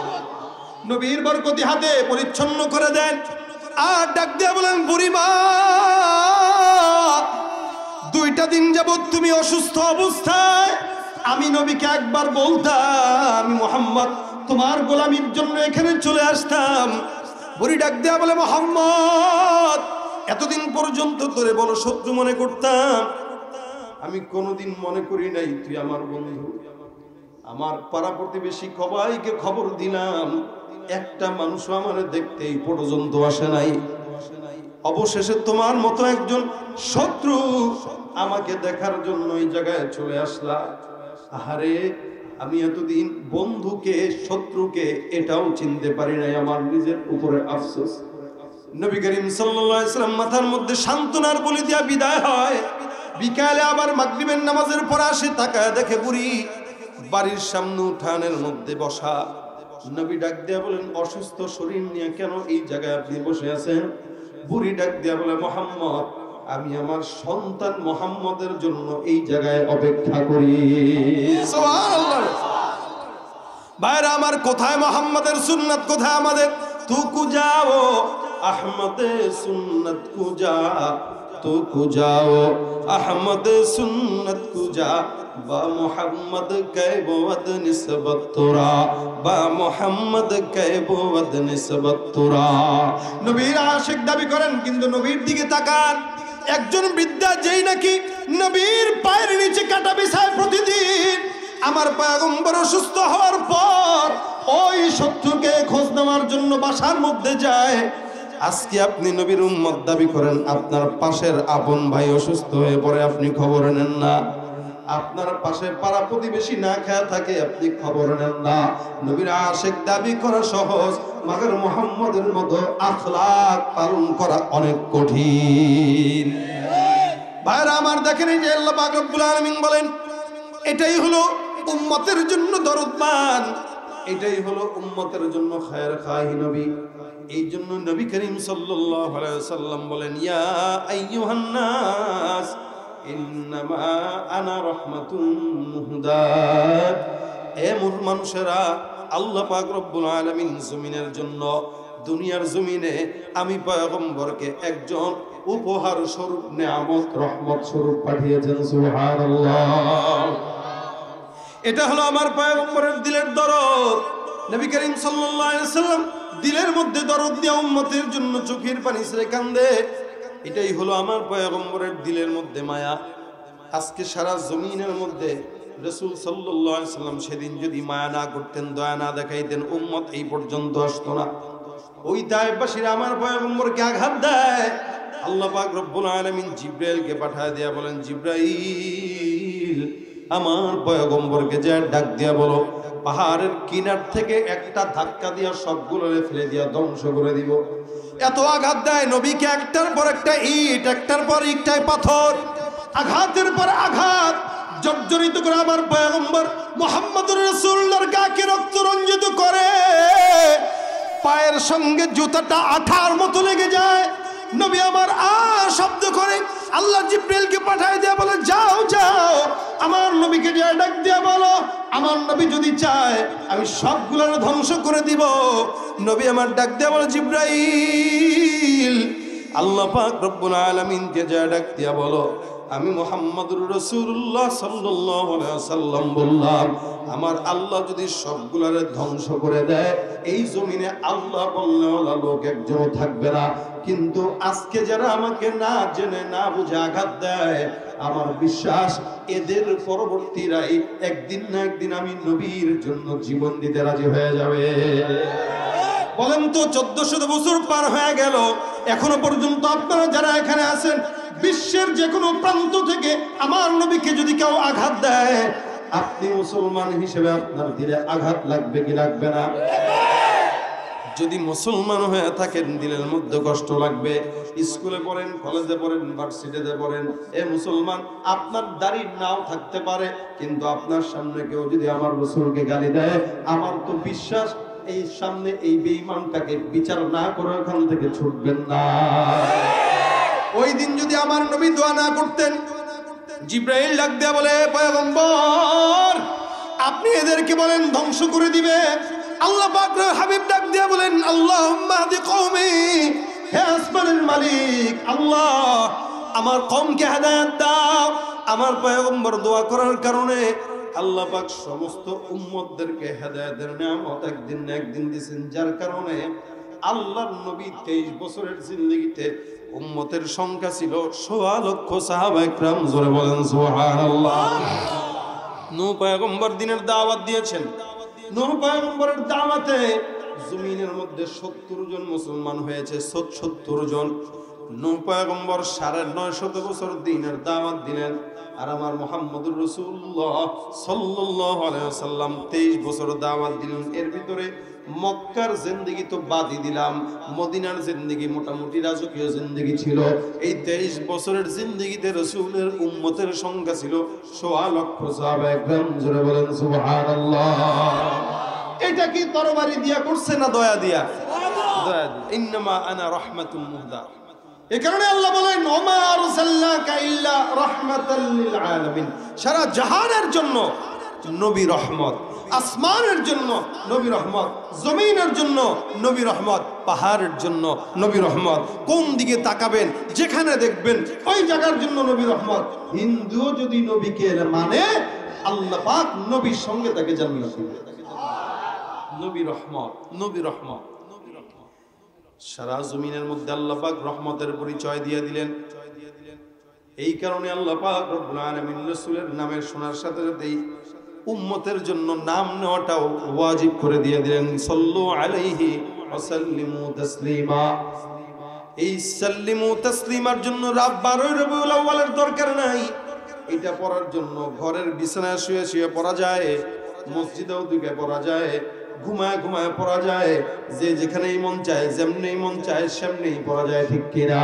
[SPEAKER 1] নবীর বরকতি হাতে পরিচ্ছন্ন করে দেন। আর ডাক দিয়ে বলেন, বুড়িমা, দুইটা দিন যাবত তুমি অসুস্থ অবস্থায় আমি নবীকে একবার বলতাম, আমি মুহাম্মদ তোমার গোলামির জন্য এখানে চলে আসতাম। বুড়ি ডাক দেয়া বলে, মুহাম্মদ, এতদিন পর্যন্ত তোরে বড় শত্রু মনে করতাম, আমি কোনোদিন মনে করি নাই তুই আমার বন্ধু। আমার পাড়া প্রতিবেশী সবাইকে খবর দিলাম, একটা মানুষও আমার দেখতে এই পর্যন্ত আসে নাই। অবশেষে তোমার মতো একজন শত্রু আমাকে দেখার জন্য এই জায়গায় চলে আসলা। আহারে, আমি এতদিন বন্ধুকে শত্রুকে এটাও চিনতে পারি নাই, আমার নিজের উপরে আফসোস। নবী করিম সাল্লাল্লাহু আলাইহি ওয়াসাল্লাম মাথার মধ্যে সান্ত্বনার বলি দিয়া বিদায় হয়। বিকালে আবার মাগরিবের নামাজের পর আসে, তাকায় দেখে বুড়ি বাড়ির সামনে উঠানের মধ্যে বসা। নবী ডাক দিয়া বলেন, অসুস্থ শরীর নিয়ে কেন এই জায়গায় আপনি বসে আছেন? বুড়ি ডাক দিয়া বলে, মুহাম্মদ, আমি আমার সন্তান মুহাম্মদের জন্য এই জায়গায় অপেক্ষা করি। সুবহানাল্লাহ। ভাইরা আমার, কোথায় মুহাম্মদের সুন্নাত, কোথায় আমাদের তু কুজাও আহমদ সুন্নত কুজা, তু কুজাও আহমদ সুন্নত কুজা, বা মোহাম্মদ কৈবদ নিসবত তোরা, বা মোহাম্মদ কৈবদ নিসবত তোরা। নবীর আশিক দাবি করেন, কিন্তু নবীর দিকে তাকান। একজন বৃদ্ধা যেই নাকি নবীর পায়ের নিচে কাটা বিছায় প্রতিদিন, আমার পয়গম্বর অসুস্থ হওয়ার পর ওই শত্রুকে খোঁজ নেওয়ার জন্য বাসার মধ্যে যায়। আজকে আপনি নবীর উম্মত দাবি করেন, আপনার পাশের আপন ভাই অসুস্থ হয়ে পড়ে আপনি খবর নেন না। আপনার পাশে পাড়া প্রতিবেশী না খেয়ে থাকে, আপনি খবর নেন না। নবীর আশিক দাবি করা সহজ, মাগর মুহাম্মদের মতো আখলাক পালন করা অনেক কঠিন। ভাইরা আমার, দেখেন এই যে আল্লাহ পাক রব্বুল আলামিন বলেন, এটাই হলো উম্মতের জন্য দরদমান, এটাই হলো উম্মতের জন্য খায়ের খাহি নবী। এই জন্য নবী করিম সাল্লাল্লাহু আলাইহি ওয়াসাল্লাম বলেন, ইয়া আইয়ুহান নাস ইন্নামা আনা রাহমাতুন মুহদাত। এ মানুষেরা, আল্লাহ পাক রব্বুল আলামিন জমিনের জন্য, দুনিয়ার জমিনে আমি পয়গম্বরকে একজন উপহার স্বরূপ, নেয়ামত, রহমত স্বরূপ পাঠিয়েছেন। সুবহানাল্লাহ। এটা হলো আমার পয়গম্বরের দিলের দরদ। নবী করিম সাল্লাল্লাহু আলাইহি ওয়াসাল্লাম দিলের মধ্যে দরদ দিয়ে উম্মতের জন্য চোখের পানি ছেড়ে কান্দে। এটাই হলো আমার পয়গম্বরের দিলের মধ্যে মায়া। আজকে সারা জমিনের মধ্যে রাসূল সাল্লাল্লাহু আলাইহি ওয়াসাল্লাম সেদিন যদি মায়া না করতেন, দয়া না দেখাইতেন, উম্মত এই পর্যন্ত আসতো না। ওই তায়েফবাসীরা আমার পয়গম্বরকে আঘাত দেয়, আল্লাহ পাক রব্বুল আলামিন জিব্রাইলকে পাঠায় দিয়া বলেন, জিব্রাইল আমার পয়গম্বরকে যা ডাক দিয়া বলো, পাহাড়ের কিনার থেকে একটা ধাক্কা দিয়া সবগুলোরে ফেলে দিয়া ধ্বংস করে দিব। এত আঘাত দেয় নবীকে, একটার পর একটা ইট, একটার পর একটাই পাথর, আঘাতের পর আঘাত জর্জরিত করে আমার পয়গম্বর মুহাম্মদুর রাসূলুল্লাহর গাকে রক্ত রঞ্জিত করে। পায়ের সঙ্গে জুতাটা আঠার মতো লেগে যায়। নবী আমার আ শব্দ করে আল্লাহ জিব্রাইলকে পাঠায় দেয়া বলে, যাও যাও আমার নবীকে যা ডাক দেয়া বলো, আমার নবী যদি চায় আমি সবগুলোর ধ্বংস করে দিব। নবী আমার ডাক দেয়া বলে, জিব্রাইল আল্লাহ পাক রব্বুল আলামিনকে যা ডাক দেয়া বলো, আমি মুহাম্মদুর রাসূলুল্লাহ সাল্লাল্লাহু আলাইহি ওয়াসাল্লাম বললাম, আমার আল্লাহ যদি সবগুলোরে ধ্বংস করে দেয়, এই জমিনে আল্লাহ বললেওয়ালা লোক একজনও থাকবে না। কিন্তু আজকে যারা আমাকে না জেনে না বুঝে আঘাত দেয়, আমার বিশ্বাস এদের পরবর্তীরাই একদিন না একদিন আমি নবীর জন্য জীবন দিতে রাজি হয়ে যাবে। বলেন তো, চোদ্দশো বছর পার হয়ে গেল, এখনো পর্যন্ত আপনারা যারা এখানে আছেন, বিশ্বের যে কোনো প্রান্ত থেকে আমার নবীকে যদি কেউ আঘাত দেয়, আপনি মুসলমান হিসেবে আপনার দিলে আঘাত লাগবে কি লাগবে না? যদি মুসলমান হয়ে থাকেন, দিলের মধ্যে কষ্ট লাগবে। স্কুলে পড়েন, কলেজে পড়েন, ভার্সিটিতে পড়েন, এ মুসলমান, আপনার দাড়ি নাও থাকতে পারে, কিন্তু আপনার সামনে কেউ যদি আমার রাসূলকে গালি দেয়, আমার তো বিশ্বাস এই সামনে এই বেঈমানটাকে বিচার না করে ওখান থেকে ছুটবেন না। ওই দিন যদি আমার নবী দোয়া না করতেন, জিব্রাইল ডাক দেয়া বলে, পয়গম্বর আপনি এদেরকে বলেন ধ্বংস করে দিবে। আল্লাহ পাক হাবিব ডাক দেয়া বলেন, আল্লাহুম্মা হাদি কওমি, হে আসমানের মালিক আল্লাহ, আমার কওমকে হেদায়েত দাও। আমার পয়গম্বর দোয়া করার কারণে আল্লাহ পাক সমস্ত উম্মতদেরকে হেদায়েতের নিয়ামত একদিন না একদিন দিয়েছেন, যার কারণে আল্লাহর নবী তেইশ বছরের জিন্দেগিতে উম্মতের সংখ্যা ছিল সোয়া লক্ষ সাহাবা ইকরাম। জোরে বলেন সুবহানাল্লাহ। নূহ পয়গম্বর দিনের দাওয়াত দিয়েছেন। নূহ পয়গম্বরের দাওয়াতে জমিনের মধ্যে সত্তর জন মুসলমান হয়েছে, সত্তর জন। নূহ পয়গম্বর সাড়ে নয় শত বছর দিনের দাওয়াত দিলেন, আর আমার মুহাম্মদুর রাসূলুল্লাহ সাল্লাল্লাহু আলাইহি ওয়াসাল্লাম তেইশ বছর দাওয়াত দিলেন। এর ভিতরে মক্কার জিন্দেগি তো বাদই দিলাম, মদিনার জিন্দেগি মোটামুটি রাজকীয় জিন্দেগি ছিল। এই তেইশ বছরের জিন্দেগিতে রাসূলের উম্মতের সংখ্যা ছিল সোয়া লক্ষ সাহাবা একরাম। জোরে বলেন সুবহানাল্লাহ। এটা কি তরবারি দিয়া করছে না দয়া দিয়া? দয়া দিয়া। ইন্নামা আনা রাহমাতুল মুহদা। এই কারণে আল্লাহ বলেন, ওমা আরসালনাকা ইল্লা রাহমাতাল লিল আলামিন, সারা জাহানের জন্য নবী রহমত। আসমানের জন্য নবী রহমত, জমিনের জন্য নবী রহমত, পাহাড়ের জন্য নবী রহমত। কোন দিকে তাকাবেন যেখানে দেখবেন ওই জায়গার জন্য নবী রহমত। হিন্দুও যদি নবীকে মানে আল্লাহ পাক নবীর সঙ্গে তাকে জান্নাত দিবে। নবী রহমত, নবী রহমত, সারা জমিনের মধ্যে আল্লাহ পাক রহমতের পরিচয় দিয়ে দিলেন। এই কারণে আল্লাহ পাক রব্বুল আলামিন রাসূলের নামের শোনার সাথে সাথেই উম্মতের জন্য নাম নেওয়াটাও ওয়াজিব করে দিয়ে দিলেন। সাল্লু আলাইহি ওয়া সাল্লিমু তাসলিমা। এই সাল্লিমু তাসলিমার জন্য রাত বারোই রবিউল আউয়ালের দরকার নাই। এটা পড়ার জন্য ঘরের বিছানায় শুয়ে শুয়ে পড়া যায়, মসজিদেও দিকে পড়া যায়, ঘুমায় ঘুমায় পড়া যায়, যে যেখানেই মন চায় যেমনি মন চায় সেমনি পড়া যায়, ঠিক কিনা?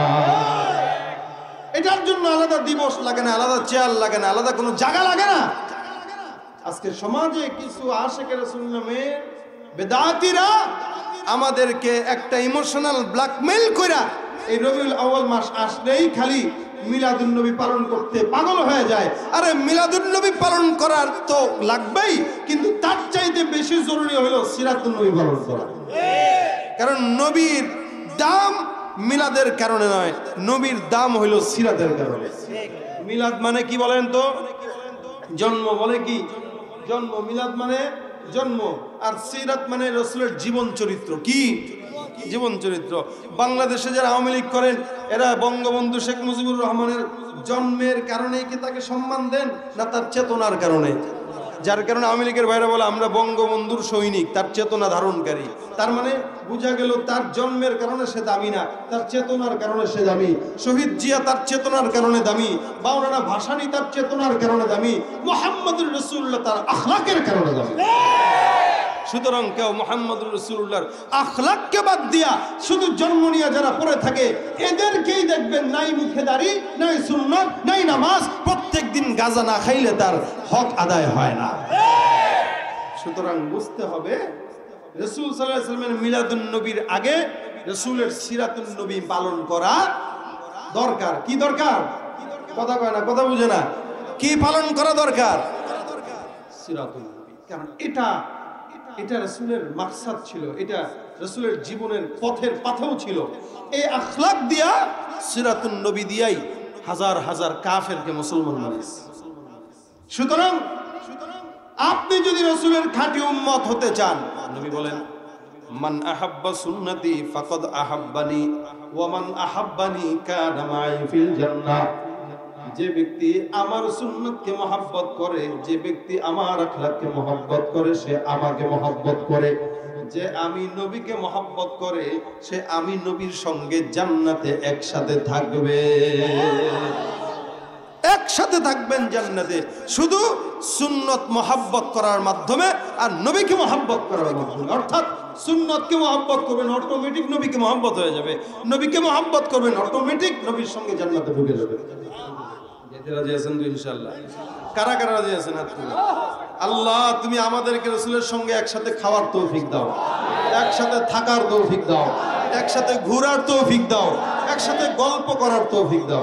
[SPEAKER 1] এটার জন্য আলাদা দিবস লাগে না, আলাদা চেয়ার লাগে না, আলাদা কোনো জায়গা লাগে না। আজকে সমাজে কিছু আশিকে রাসূল নামে বেদাতীরা আমাদেরকে একটা ইমোশনাল ব্ল্যাকমেইল কইরা এই রবিউল আউয়াল মাস আসলেই খালি মিলাদুন নবী পালন করতে পাগল হয়ে যায়। আরে মিলাদুন নবী পালন করার তো লাগবেই, কিন্তু তার চাইতে বেশি জরুরি হলো সিরাতুন নবী পালন করা। কারণ নবীর দাম মিলাদের কারণে নয়, নবীর দাম হইল সিরাতের কারণে। মিলাদ মানে কি বলেন তো? জন্ম। বলে কি জন্ম? মিলাদ মানে জন্ম, আর সিরাত মানে রাসূলের জীবন চরিত্র। কি জীবন চরিত্র? বাংলাদেশে যারা আওয়ামী লীগ করেন এরা বঙ্গবন্ধু শেখ মুজিবুর রহমানের জন্মের কারণে কি তাকে সম্মান দেন, না তার চেতনার কারণে? যার কারণে আওয়ামী লীগের ভাইরা বলে আমরা বঙ্গবন্ধুর সৈনিক, তার চেতনা ধারণকারী। তার মানে বোঝা গেল তার জন্মের কারণে সে দামি না, তার চেতনার কারণে সে দামি। শহীদ জিয়া তার চেতনার কারণে দামি, মাওলানা ভাসানী তার চেতনার কারণে দামি, মুহাম্মদুর রাসূলুল্লাহ তার আখলাকের কারণে দামি। সুতরাং কেউ মুহাম্মদুর রাসূলুল্লাহর আখলাককে বাদ দিয়া শুধু জন্ম নিয়ে যারা পড়ে থাকে এদেরকেই দেখবেন নাই মুখে দাড়ি, নাই সুন্নাত, নাই নামাজ, প্রত্যেক দিন গাঁজা না খাইলে তার হক আদায় হয় না। সুতরাং বুঝতে হবে রাসূল সাল্লাল্লাহু আলাইহি ওয়াসাল্লামের মিলাদুন নবীর আগে রাসূলের সিরাতুন নবী পালন করা দরকার। কি দরকার? কথা কয় না, কথা বুঝে না। কি পালন করা দরকার? সিরাতুন নবী। কারণ এটা এটা রাসূলের মাকসাদ ছিল, এটা রাসূলের জীবনের পথের পাথেও ছিল। এই আখলাক দিয়া সিরাতুন নবী দিয়াই হাজার হাজার কাফেরকে মুসলমান বানাইছে। সুতরাং আপনি যদি রাসূলের খাঁটি উম্মত হতে চান, নবী বলেন মান আহাব্বা সুন্নতি ফাকাদ আহাব্বানি ওয়া মান আহাব্বানি কানা মাই ফিল জান্নাহ। যে ব্যক্তি আমার সুন্নতকে মহব্বত করে, যে ব্যক্তি আমার আখলাককে মহব্বত করে, সে আমাকে মহব্বত করে। যে আমি নবীকে মহব্বত করে সে আমি নবীর সঙ্গে জান্নাতে একসাথে থাকবে, একসাথে থাকবেন জান্নাতে। শুধু সুন্নত মহব্বত করার মাধ্যমে আর নবীকে মহব্বত করার মাধ্যমে। অর্থাৎ সুন্নতকে মহব্বত করবেন, অটোমেটিক নবীকে মহব্বত হয়ে যাবে। নবীকে মহব্বত করবেন, অটোমেটিক নবীর সঙ্গে জান্নাতে ঢুকে যাবে। রাজি আছেন তো ইনশাআল্লাহ? কারা কারা রাজি আছেন? আল্লাহ তুমি আমাদেরকে রাসূলের সঙ্গে একসাথে খাওয়ার তৌফিক দাও, একসাথে থাকার তৌফিক দাও, একসাথে ঘোরার তৌফিক দাও, একসাথে গল্প করার তৌফিক দাও।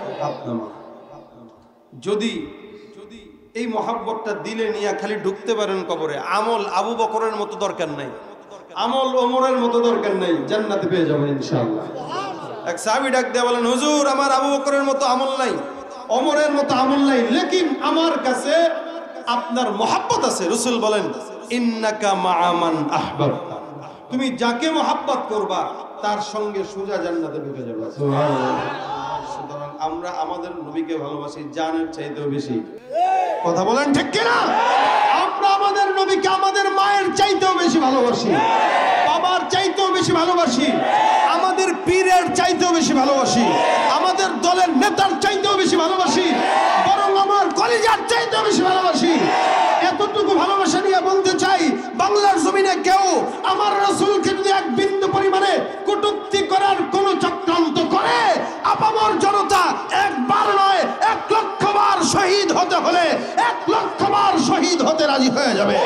[SPEAKER 1] যদি যদি এই মহব্বতটা দিলে নিয়ে খালি ঢুকতে পারেন কবরে, আমল আবু বকরের মতো দরকার নাই, আমল ওমরের মতো দরকার নাই, জান্নাতে পেয়ে যাবেন ইনশাআল্লাহ। এক সাহাবী ডাক দিয়ে বলেন, হুজুর আমার আবু বকরের মতো আমল নাই, ওমরের মতো আমল নাই, লেকিন আমার কাছে আপনার মহব্বত আছে। রাসূল বলেন ইন্নাকা মা'a মান আহবাবতা, তুমি যাকে মহব্বত করবা তার সঙ্গে সোজা জান্নাতে ঢুকে যাবে। সুবহানাল্লাহ। সুতরাং আমরা আমাদের নবীকে ভালোবাসি জানের চাইতেও বেশি। কথা বলেন ঠিক কি না? আমরা আমাদের নবীকে আমাদের মায়ের চাইতেও বেশি ভালোবাসি, বাবার চাইতেও বেশি ভালোবাসি, আমাদের পীরের চাইতেও বেশি ভালোবাসি, আমাদের দলের নেতার চাইতেও বেশি ভালোবাসি, বরং আমার কলিজার চাইতেও বেশি ভালোবাসি। এতটুকু ভালোবাসা নিয়ে বলতে চাই, বাংলার জমিনে কেউ আমার রাসূলকে যদি এক বিন্দু পরিমাণে কটূক্তি করার কোন চক্রান্ত করে, আপামর জনতা একবার নয় এক লক্ষ বার শহীদ হতে হলে এক লক্ষ বার শহীদ হতে রাজি হয়ে যাবে।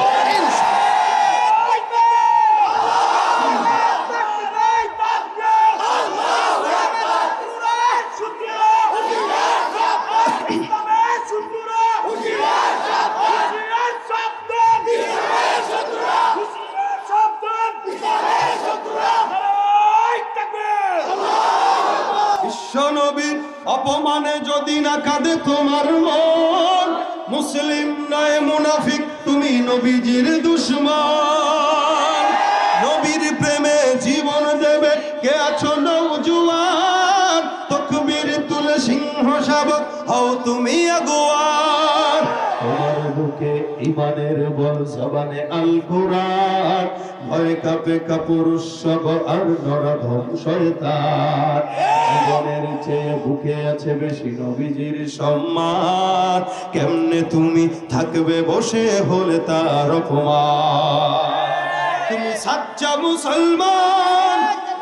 [SPEAKER 1] বিশ্ব নবীর অপমানে যদি না কাঁদে তোমার মন, মুসলিম নয় মুনাফিক, তুমি নবীজির দুশমন। নবীর প্রেমে জীবন দেবে কে আছো নওজোয়ান, তাকবীর তুলে সিংহ শাবক হও তুমি আগুয়ান। তোমার বুকে ঈমানের বল, জবানে আল কোরআন, ভয় কাঁপে কাপুরুষ সব আর নরধম শয়তান। জীবনের চেয়ে বুকে আছে বেশি নবীজির সম্মান, কেমনে তুমি থাকবে বসে হলে তার অপমান। তুমি সাচ্চা মুসলমান,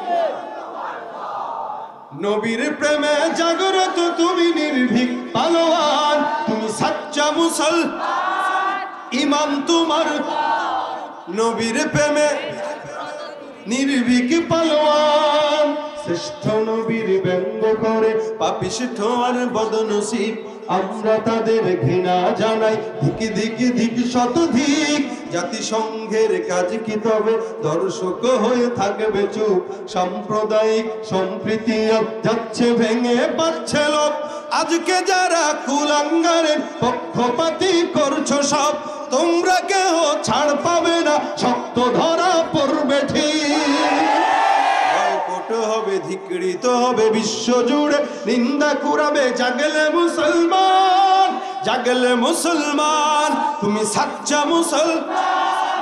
[SPEAKER 1] নবীর প্রেমে জাগ্রত তুমি নির্ভীক পালোয়ান। তুমি সাচ্চা মুসলমান, ঈমান তোমার নবীর প্রেমে নির্ভীক পালোয়ান। শ্রেষ্ঠ নবীর ব্যঙ্গ করে পাপিষ্ঠ আর বদনসিব, আমরা তাদের ঘৃণা জানাই ধিক ধিক ধিক শতধিক। জাতিসংঘের কাজ কি তবে দর্শক হয়ে থাকবে চুপ, সাম্প্রদায়িক সম্প্রীতি যাচ্ছে ভেঙে পাচ্ছে লোক। আজকে যারা কুলাঙ্গারের পক্ষপাতী করছো সব, তোমরা কেউ ছাড় পাবে না, শক্ত ধরা পড়বে ঠিক। হবে ধিকৃত হবে বিশ্ব জুড়ে, নিন্দা কুরাবে জাগলে মুসলমান, জাগলে মুসলমান। তুমি সাচ্চা মুসলমান,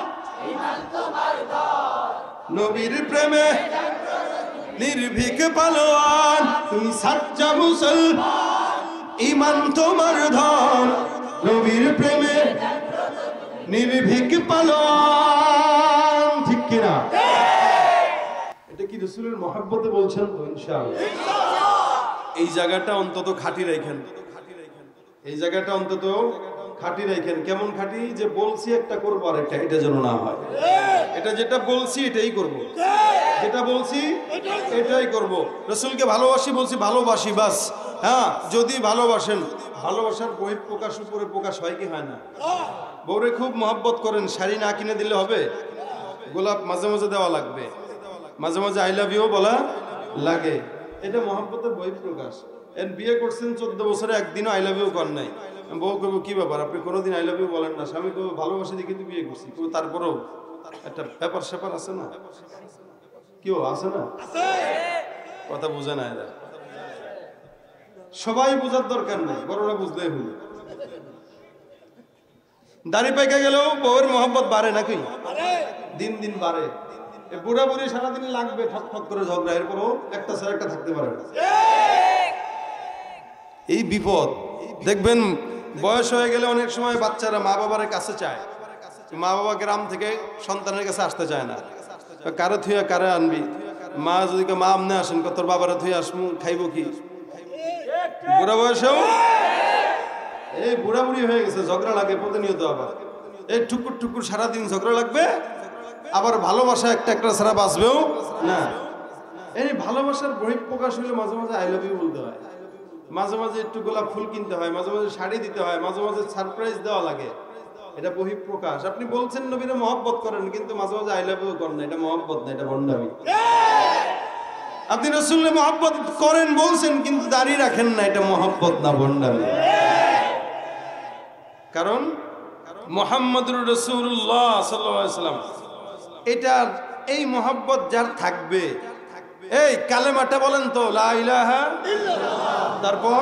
[SPEAKER 1] নবীর প্রেমে নির্ভীক পালোয়ান। তুমি সাচ্চা মুসলমান, ঈমান তোমার ধন, নবীর প্রেমে নির্ভীক পালোয়ান। ঠিক কিনা? এটা কি রাসূলের মহব্বতে বলছেন তো? ইনশাআল্লাহ। এই জায়গাটা অন্তত খাঁটি রাখেন, এই জায়গাটা অন্তত খাঁটি রাখেন। কেমন খাঁটি? যে বলছি একটা করবো আর একটা, এটা যেন না হয়। এটা যেটা বলছি এটাই করব, যেটা বলছি এটাই করব। রাসূলকে ভালোবাসি বলছি, ভালোবাসি বাস। হ্যাঁ, যদি ভালোবাসেন, ভালোবাসার বহিঃ প্রকাশ উপরে প্রকাশ হয় কি হয় না? বউরে খুব মহব্বত করেন, শাড়ি না কিনে দিলে হবে? গোলাপ মাঝে মাঝে দেওয়া লাগবে, মাঝে মাঝে আই লাভ ইউ বলা লাগে, এটা মহব্বতের বহিঃপ্রকাশ। এর বিয়ে করছেন চোদ্দ বছরে একদিনও আই লাভ ইউ কর নাই। বউ কইব কি ব্যাপার, আপনি কোনোদিন আই লাভ ইউ বলেন না? স্বামী কইব ভালোবাসা দিয়ে কিন্তু বিয়ে করছি, কিন্তু তারপরেও একটা ব্যাপার স্যাপার আছে না? কেউ আছে না? কথা বুঝে না এরা, সবাই বোঝার দরকার নাই, বড়রা বুঝলেই হলো। দাড়ি পাইকা গেলেও বউয়ের মহব্বত বাড়ে নাকি? দিন দিন বাড়ে। বুড়া বুড়ি সারাদিন লাগবে ঠক ঠক করে ঝগড়া, এরপরও একটা ছেলে একটা থাকতে পারে না। এই বিপদ দেখবেন, বয়স হয়ে গেলে অনেক সময় বাচ্চারা মা বাবার কাছে চায়, মা বাবা গ্রাম থেকে সন্তানের কাছে আসতে চায় না। কারে থুয়া কারে আনবি? মা যদি মা আমনে আসেন, তোর বাবারে থুয়ে আসমু, খাইব কি? বুড়া বয়সেও এই বুড়া বুড়ি হয়ে গেছে, ঝগড়া লাগে প্রতিনিয়ত। আবার এই টুকুর টুকুর সারাদিন ঝগড়া লাগবে, আবার ভালোবাসা একটা একটা ছাড়া বাঁচবেও না। এই ভালোবাসার বহিঃপ্রকাশ হলে মাঝে মাঝে আই লাভ ইউ বলতে হয়, মাঝে মাঝে একটু গোলাপ ফুল কিনতে হয়, মাঝে মাঝে শাড়ি দিতে হয়, মাঝে মাঝে সারপ্রাইজ দেওয়া লাগে। এটা বহিঃপ্রকাশ। আপনি বলছেন নবীরে মহব্বত করেন, কিন্তু মাঝে মাঝে আই লাভ ইউ করেন না, এটা মহব্বত না, এটা ভণ্ডামি। আপনি রাসূলের মহব্বত করেন বলছেন, কিন্তু দাঁড়িয়ে রাখেন না, এটা মহব্বত না, ভণ্ডামি। কারণ মুহাম্মদুর রাসূলুল্লাহ সাল্লাল্লাহু আলাইহি ওয়াসাল্লাম, এটা এই মহব্বত যার থাকবে, এই কালেমাটা বলেন তো, লা ইলাহা ইল্লাল্লাহ, তারপর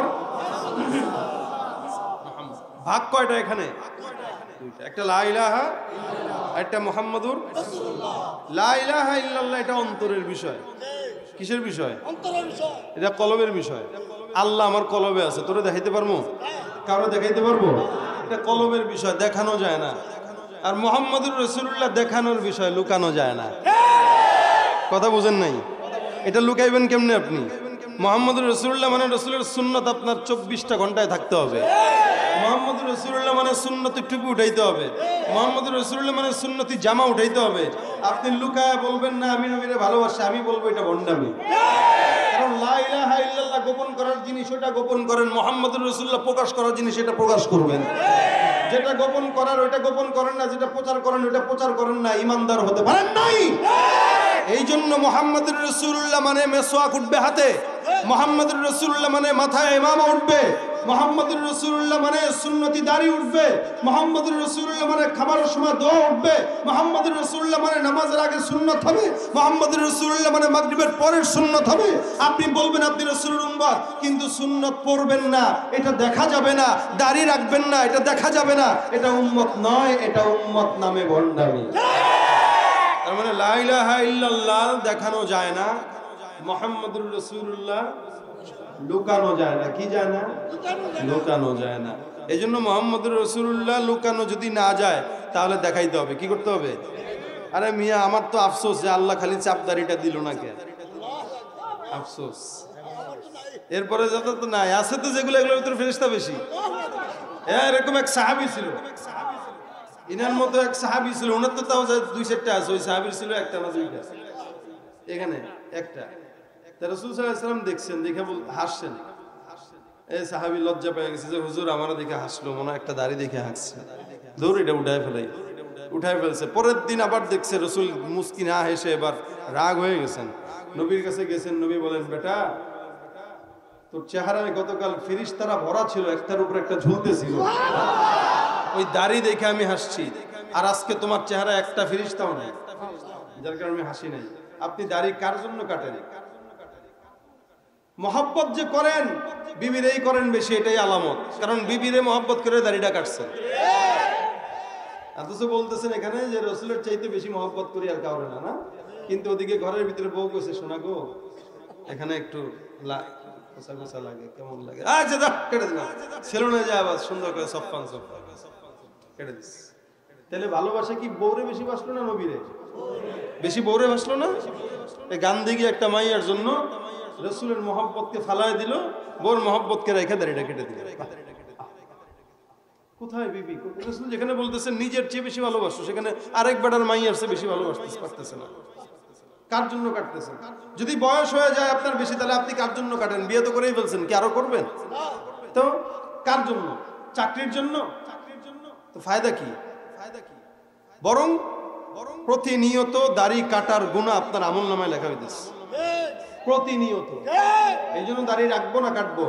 [SPEAKER 1] ভাগ কয়টা এখানে? একটা লা ইলাহা ইল্লাল্লাহ, একটা মুহাম্মাদুর রাসূলুল্লাহ। লা ইলাহা ইল্লাল্লাহ এটা অন্তরের বিষয়। কিসের বিষয়? অন্তরের বিষয়। এটা কলবের বিষয়। আল্লাহ আমার কলবে আছে, তোরে দেখাইতে পারবো? কারো দেখাইতে পারবো? এটা কলবের বিষয়, দেখানো যায় না। আর মুহাম্মাদুর রাসূলুল্লাহ দেখানোর বিষয়, লুকানো যায় না। কথা বুঝেন নাই? এটা লুকাইবেন কেমনে আপনি? মুহাম্মাদুর রাসূলুল্লাহ মানে রাসূলের সুন্নাত আপনার চব্বিশটা ঘন্টায় থাকতে হবে। মুহাম্মাদুর রাসূলুল্লাহ মানে সুন্নতি টুপি উঠাইতে হবে। মুহাম্মাদুর রাসূলুল্লাহ মানে সুন্নতি জামা উঠাইতে হবে। আপনি লুকায়া বলবেন না আমি নবীরে ভালোবাসি, আমি বলবো এটা ভণ্ডামি। কারণ লা ইলাহা ইল্লাল্লাহ গোপন করার জিনিস ওটা গোপন করেন, মুহাম্মাদুর রাসূলুল্লাহ প্রকাশ করার জিনিস এটা প্রকাশ করবেন। যেটা গোপন করার ওইটা গোপন করেন না, যেটা প্রচার করেন ওইটা প্রচার করেন না, ইমানদার হতে পারেন নাই। এই জন্য মুহাম্মদুর রাসূলুল্লাহ মানে মেসওয়াক উঠবে হাতে, মুহাম্মদুর রাসূলুল্লাহ মানে মাথায় ইমামা উঠবে, মুহাম্মদুর রাসূলুল্লাহ মানে সুন্নতি দাড়ি উঠবে, মুহাম্মদুর রাসূলুল্লাহ মানে খাবারের সময় দোয়া উঠবে, মুহাম্মদুর রাসূলুল্লাহ মানে নামাজের আগে সুন্নাত হবে, মুহাম্মদুর রাসূলুল্লাহ মানে মাগরিবের পরের সুন্নাত হবে। আপনি বলবেন আপনি রাসূলের উম্মত, কিন্তু সুন্নাত পড়বেন না, এটা দেখা যাবে না, দাড়ি রাখবেন না, এটা দেখা যাবে না, এটা উম্মত নয়, এটা উম্মত নামে ভণ্ডামি। তার মানে লা ইলাহা ইল্লাল্লাহ দেখানো যায় না, মুহাম্মদুর রাসূলুল্লাহ লুকানো যায় না। কি যায় না? লুকানো যায় না। এই জন্য মুহাম্মদুর রাসূলুল্লাহ লুকানো যদি না যায় তাহলে দেখাইতে হবে। কি করতে হবে? আরে মিয়া, আমার তো আফসোস যে আল্লাহ খালি চাপদারিটা দিল না কে, আফসোস। এরপরে যত তো নাই আছে তো যেগুলো, এগুলোর ভিতরে ফেরেশতা বেশি। এরকম এক সাহাবী ছিল, ইনার মতো এক সাহাবী ছিল, ওনার তো তাও দুই চারটা আছে, ওই সাহাবীর ছিল একটা না দুইটা, এখানে একটা। রাসূল সাল্লাল্লাহু আলাইহি ওয়াসাল্লাম দেখছেন, দেখে হাসছেন। এই সাহাবী লজ্জা পেয়ে গেছে যে হুজুর আমারও দেখে হাসলো, মনে একটা দাড়ি দেখে হাসছে, দৌড় এটা উঠায় ফেলাই, উঠায় ফেলছে। পরের দিন আবার দেখছে রাসূল মুস্কি না হেসে এবার রাগ হয়ে গেছেন, নবীর কাছে গেছেন। নবী বলেন, বেটা তোর চেহারায় গতকাল ফেরেশতারা ভরা ছিল, একটার উপর একটা ঝুলতেছিল, ওই দাড়ি দেখে আমি হাসছি, আর আজকে তোমার চেহারা একটা ফেরেশতাও নেই, যার কারণে আমি হাসি নাই। আপনি দাড়ি কার জন্য কাটেন? মহব্বত যে করেন বিবিরেই করেন বেশি, এটাই আলামত। কারণ বিবিরে মহব্বত করে দাড়িটা কাটছেন, অথচ বলতেছেন এখানে যে রাসূলের চাইতে বেশি মহব্বত করি আর কাউরে না, না। কিন্তু ওদিকে ঘরের ভিতরে বউ কইছে, শোনা গো এখানে একটু কোসা কোসা লাগে, কেমন লাগে, আচ্ছা দাও কেটে দিলাম, সেলুনে যায় আবার সুন্দর করে সফান সফা কেটে দিস। তাহলে ভালোবাসা কি বউরে বেশি বাসলো না নবীরে বেশি? বউরে বাসলো না? গান দিকে একটা মাইয়ার জন্য রাসূলের মহব্বতকে ফালায় দিল, বউর মহব্বতকে রেখে দাড়িটা কেটে দিল। কোথায় বিবি? রাসূল যেখানে বলতেছেন নিজের চেয়ে বেশি ভালোবাসো, সেখানে আরেক বেটার মাইয়ার চেয়ে বেশি ভালোবাসতে পারতেছে না। কার জন্য কাটতেছেন? যদি বয়স হয়ে যায় আপনার বেশি, তাহলে আপনি কার জন্য কাটেন? বিয়ে তো করেই ফেলছেন, কি আরো করবেন? তো কার জন্য? চাকরির জন্য? তো ফায়দা কি? বরং প্রতিনিয়ত দাড়ি কাটার গুনাহ আপনার আমলনামায় লেখা হইতেছে, প্রতিনিয়ত। এই জন্য দাড়ি রাখবো না কাটবো?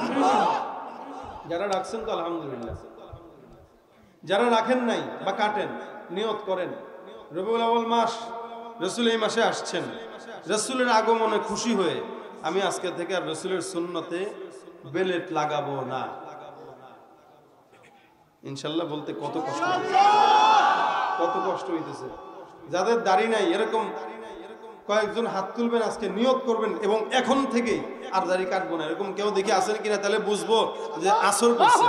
[SPEAKER 1] যারা রাখছেন তো আলহামদুলিল্লাহ, যারা রাখেন নাই বা কাটেন, নিয়ত করেন রবিউল আউয়াল মাস, রাসূল এই মাসে আসছেন, রাসূলের আগমনে খুশি হয়ে আমি আজকে থেকে আর রাসূলের সুন্নতে বেলেট লাগাবো না। ইনশাআল্লাহ বলতে কত কষ্ট, কত কষ্ট হইতেছে। যাদের দাড়ি নাই এরকম কয়েকজন হাত তুলবেন, আজকে নিয়ত করবেন এবং এখন থেকে আর দাড়ি কাটবো না। এরকম কেউ দেখে আসেন কিনা, তাহলে বুঝবো যে আসর করছে।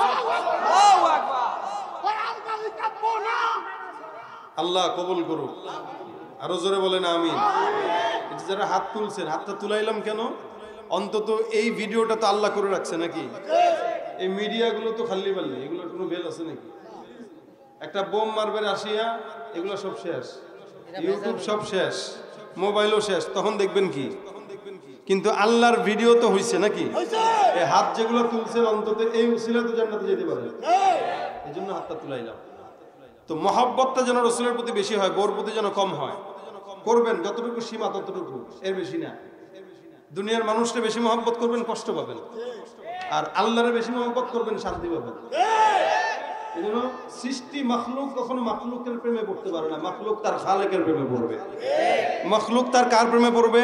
[SPEAKER 1] আল্লাহ কবুল করুক, আরো জোরে বলেন আমিন। যারা হাত তুলছেন, হাতটা তুলাইলাম কেন? অন্তত এই ভিডিওটা তো আল্লাহ করে রাখছে নাকি? এই মিডিয়াগুলো তো খাল্লি পাল্লি, এগুলোর কোনো বেল আছে নাকি? একটা বোম মারবে রাশিয়া, এগুলো সব শেষ, ইউটিউব সব শেষ, মোবাইলও শেষ, তখন দেখবেন কি? কিন্তু আল্লাহর ভিডিও তো হইছে নাকি? এই হাত যেগুলো তুলছেন অন্তত এই উসিলা তো জান্নাতে যেতে পারে, এই জন্য হাতটা তুলাইলাম। তো মহব্বতটা যেন রাসূলের প্রতি বেশি হয়, বউর প্রতি যেন কম হয়। করবেন যতটুকু সীমা ততটুকু, এর বেশি না। দুনিয়ার মানুষকে বেশি মহব্বত করবেন, কষ্ট পাবেন, আর আল্লাহরে বেশি মহব্বত করবেন, শান্তি পাবেন। এই জন্য সৃষ্টি মাখলুক কখনো মাখলুকের প্রেমে পড়তে পারে না, মাখলুক তার খালেকের প্রেমে পড়বে। মাখলুক তার কার প্রেমে পড়বে?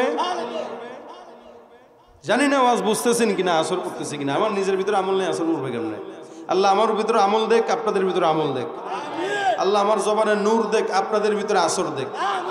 [SPEAKER 1] জানি না আওয়াজ বুঝতেছেন কিনা, আসর করতেছে কিনা। আমার নিজের ভিতরে আমল নেই, আসর করবে কেমনে? আল্লাহ আমার ভিতরে আমল দেখ, আপনাদের ভিতরে আমল দেখ। আল্লাহ আমার জবানে নূর দেখ, আপনাদের ভিতরে আসর দেখ।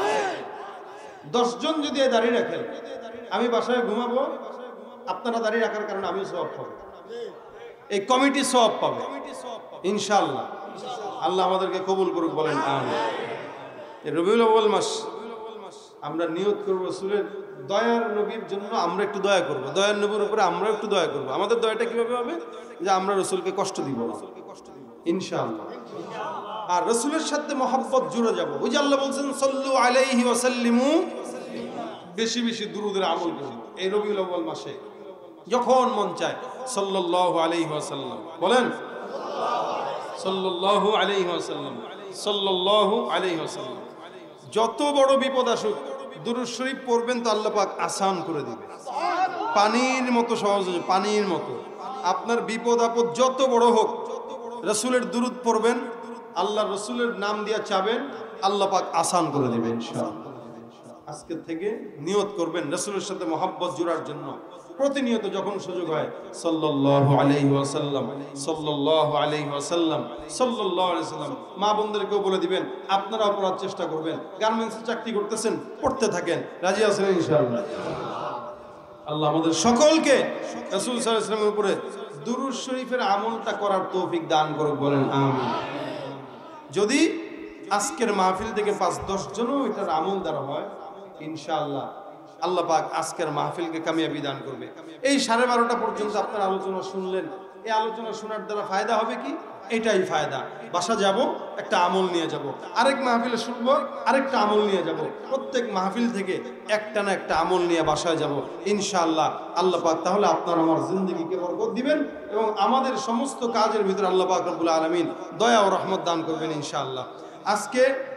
[SPEAKER 1] দশজন যদি দাঁড়িয়ে রাখেন, আমি বাসায় ঘুমাবো, আপনারা দাঁড়িয়ে রাখার কারণে আমিও সওয়াব পাবো, এই কমিটি সওয়াব পাবে ইনশাআল্লাহ। আল্লাহ আমাদেরকে কবুল করুক, বলেন আমিন। এই রবিউল আউয়াল মাস আমরা নিয়ত করব রাসূলের দয়ার নবীর জন্য, আমরা একটু দয়া করব, দয়ার নবীর উপরে আমরা একটু দয়া করব। আমাদের দয়াটা কিভাবে হবে? যে আমরা রাসূলকে কষ্ট দিব না ইনশাআল্লাহ, আর রাসূলের সাথে মহব্বত জুড়ে যাব। ওই যে আল্লাহ বলছেন সাল্লু আলাইহি ওয়া সাল্লিমু, বেশি বেশি দুরূদের আমল করুন এই রবিউল আউয়াল মাসে, যখন মন চায় সাল্লাল্লাহু আলাইহি ওয়াসাল্লাম বলেন, সাল্লাল্লাহু আলাইহি ওয়াসাল্লাম, সাল্লাল্লাহু আলাইহি ওয়াসাল্লাম। যত বড় বিপদ আসুক দুরূদ শরীফ পড়বেন তো আল্লাহ পাক আসান করে দিবে, পানির মতো সহজ, পানির মতো। আপনার বিপদ আপদ যত বড় হোক, রাসূলের দুরূদ পড়বেন, আল্লাহ রাসূলের নাম দিয়া চাবেন, আল্লাহ পাক আসান করে দিবেন ইনশাআল্লাহ। আজকে থেকে নিয়ত করবেন রাসূলের সাথে মহব্বত জোড়ার জন্য, প্রতিনিয়ত যখন সুযোগ হয় সাল্লাল্লাহু আলাইহি ওয়াসাল্লাম, সাল্লাল্লাহু আলাইহি ওয়াসাল্লাম, সাল্লাল্লাহু আলাইহি ওয়াসাল্লাম। মা বোনদেরকেও বলে দিবেন, আপনারাও পড়ার চেষ্টা করবেন। গার্মেন্টসে চাকরি করতেছেন, পড়তে থাকেন। রাজি আছেন ইনশাআল্লাহ? আল্লাহ আমাদের সকলকে রাসূল সাল্লাল্লাহু আলাইহি ওয়াসাল্লামের উপরে দুরূদ শরীফের আমলটা করার তৌফিক দান করুক, বলেন আমিন। যদি আজকের মাহফিল থেকে পাঁচ দশ জনও এটার আমল দ্বারা হয়, ইনশাআল্লাহ আল্লাহ পাক আজকের মাহফিলকে কামিয়াবি দান করবে। এই সাড়ে বারোটা পর্যন্ত আপনার আলোচনা শুনলেন, এই আলোচনা শোনার দ্বারা ফায়দা হবে কি? এটাই ফায়দা। বাসা যাব, একটা আমল নিয়ে যাব, আরেক মাহফিলে শুনবো, আরেকটা আমল নিয়ে যাব। প্রত্যেক মাহফিল থেকে একটা না একটা আমল নিয়ে বাসায় যাব ইনশাআল্লাহ। আল্লাহ পাক তাহলে আপনার আমার জিন্দেগিকে বরকত দিবেন এবং আমাদের সমস্ত কাজের ভিতরে আল্লাহ পাক রব্বুল আলামিন দয়া ও রহমত দান করবেন ইনশাআল্লাহ। আজকে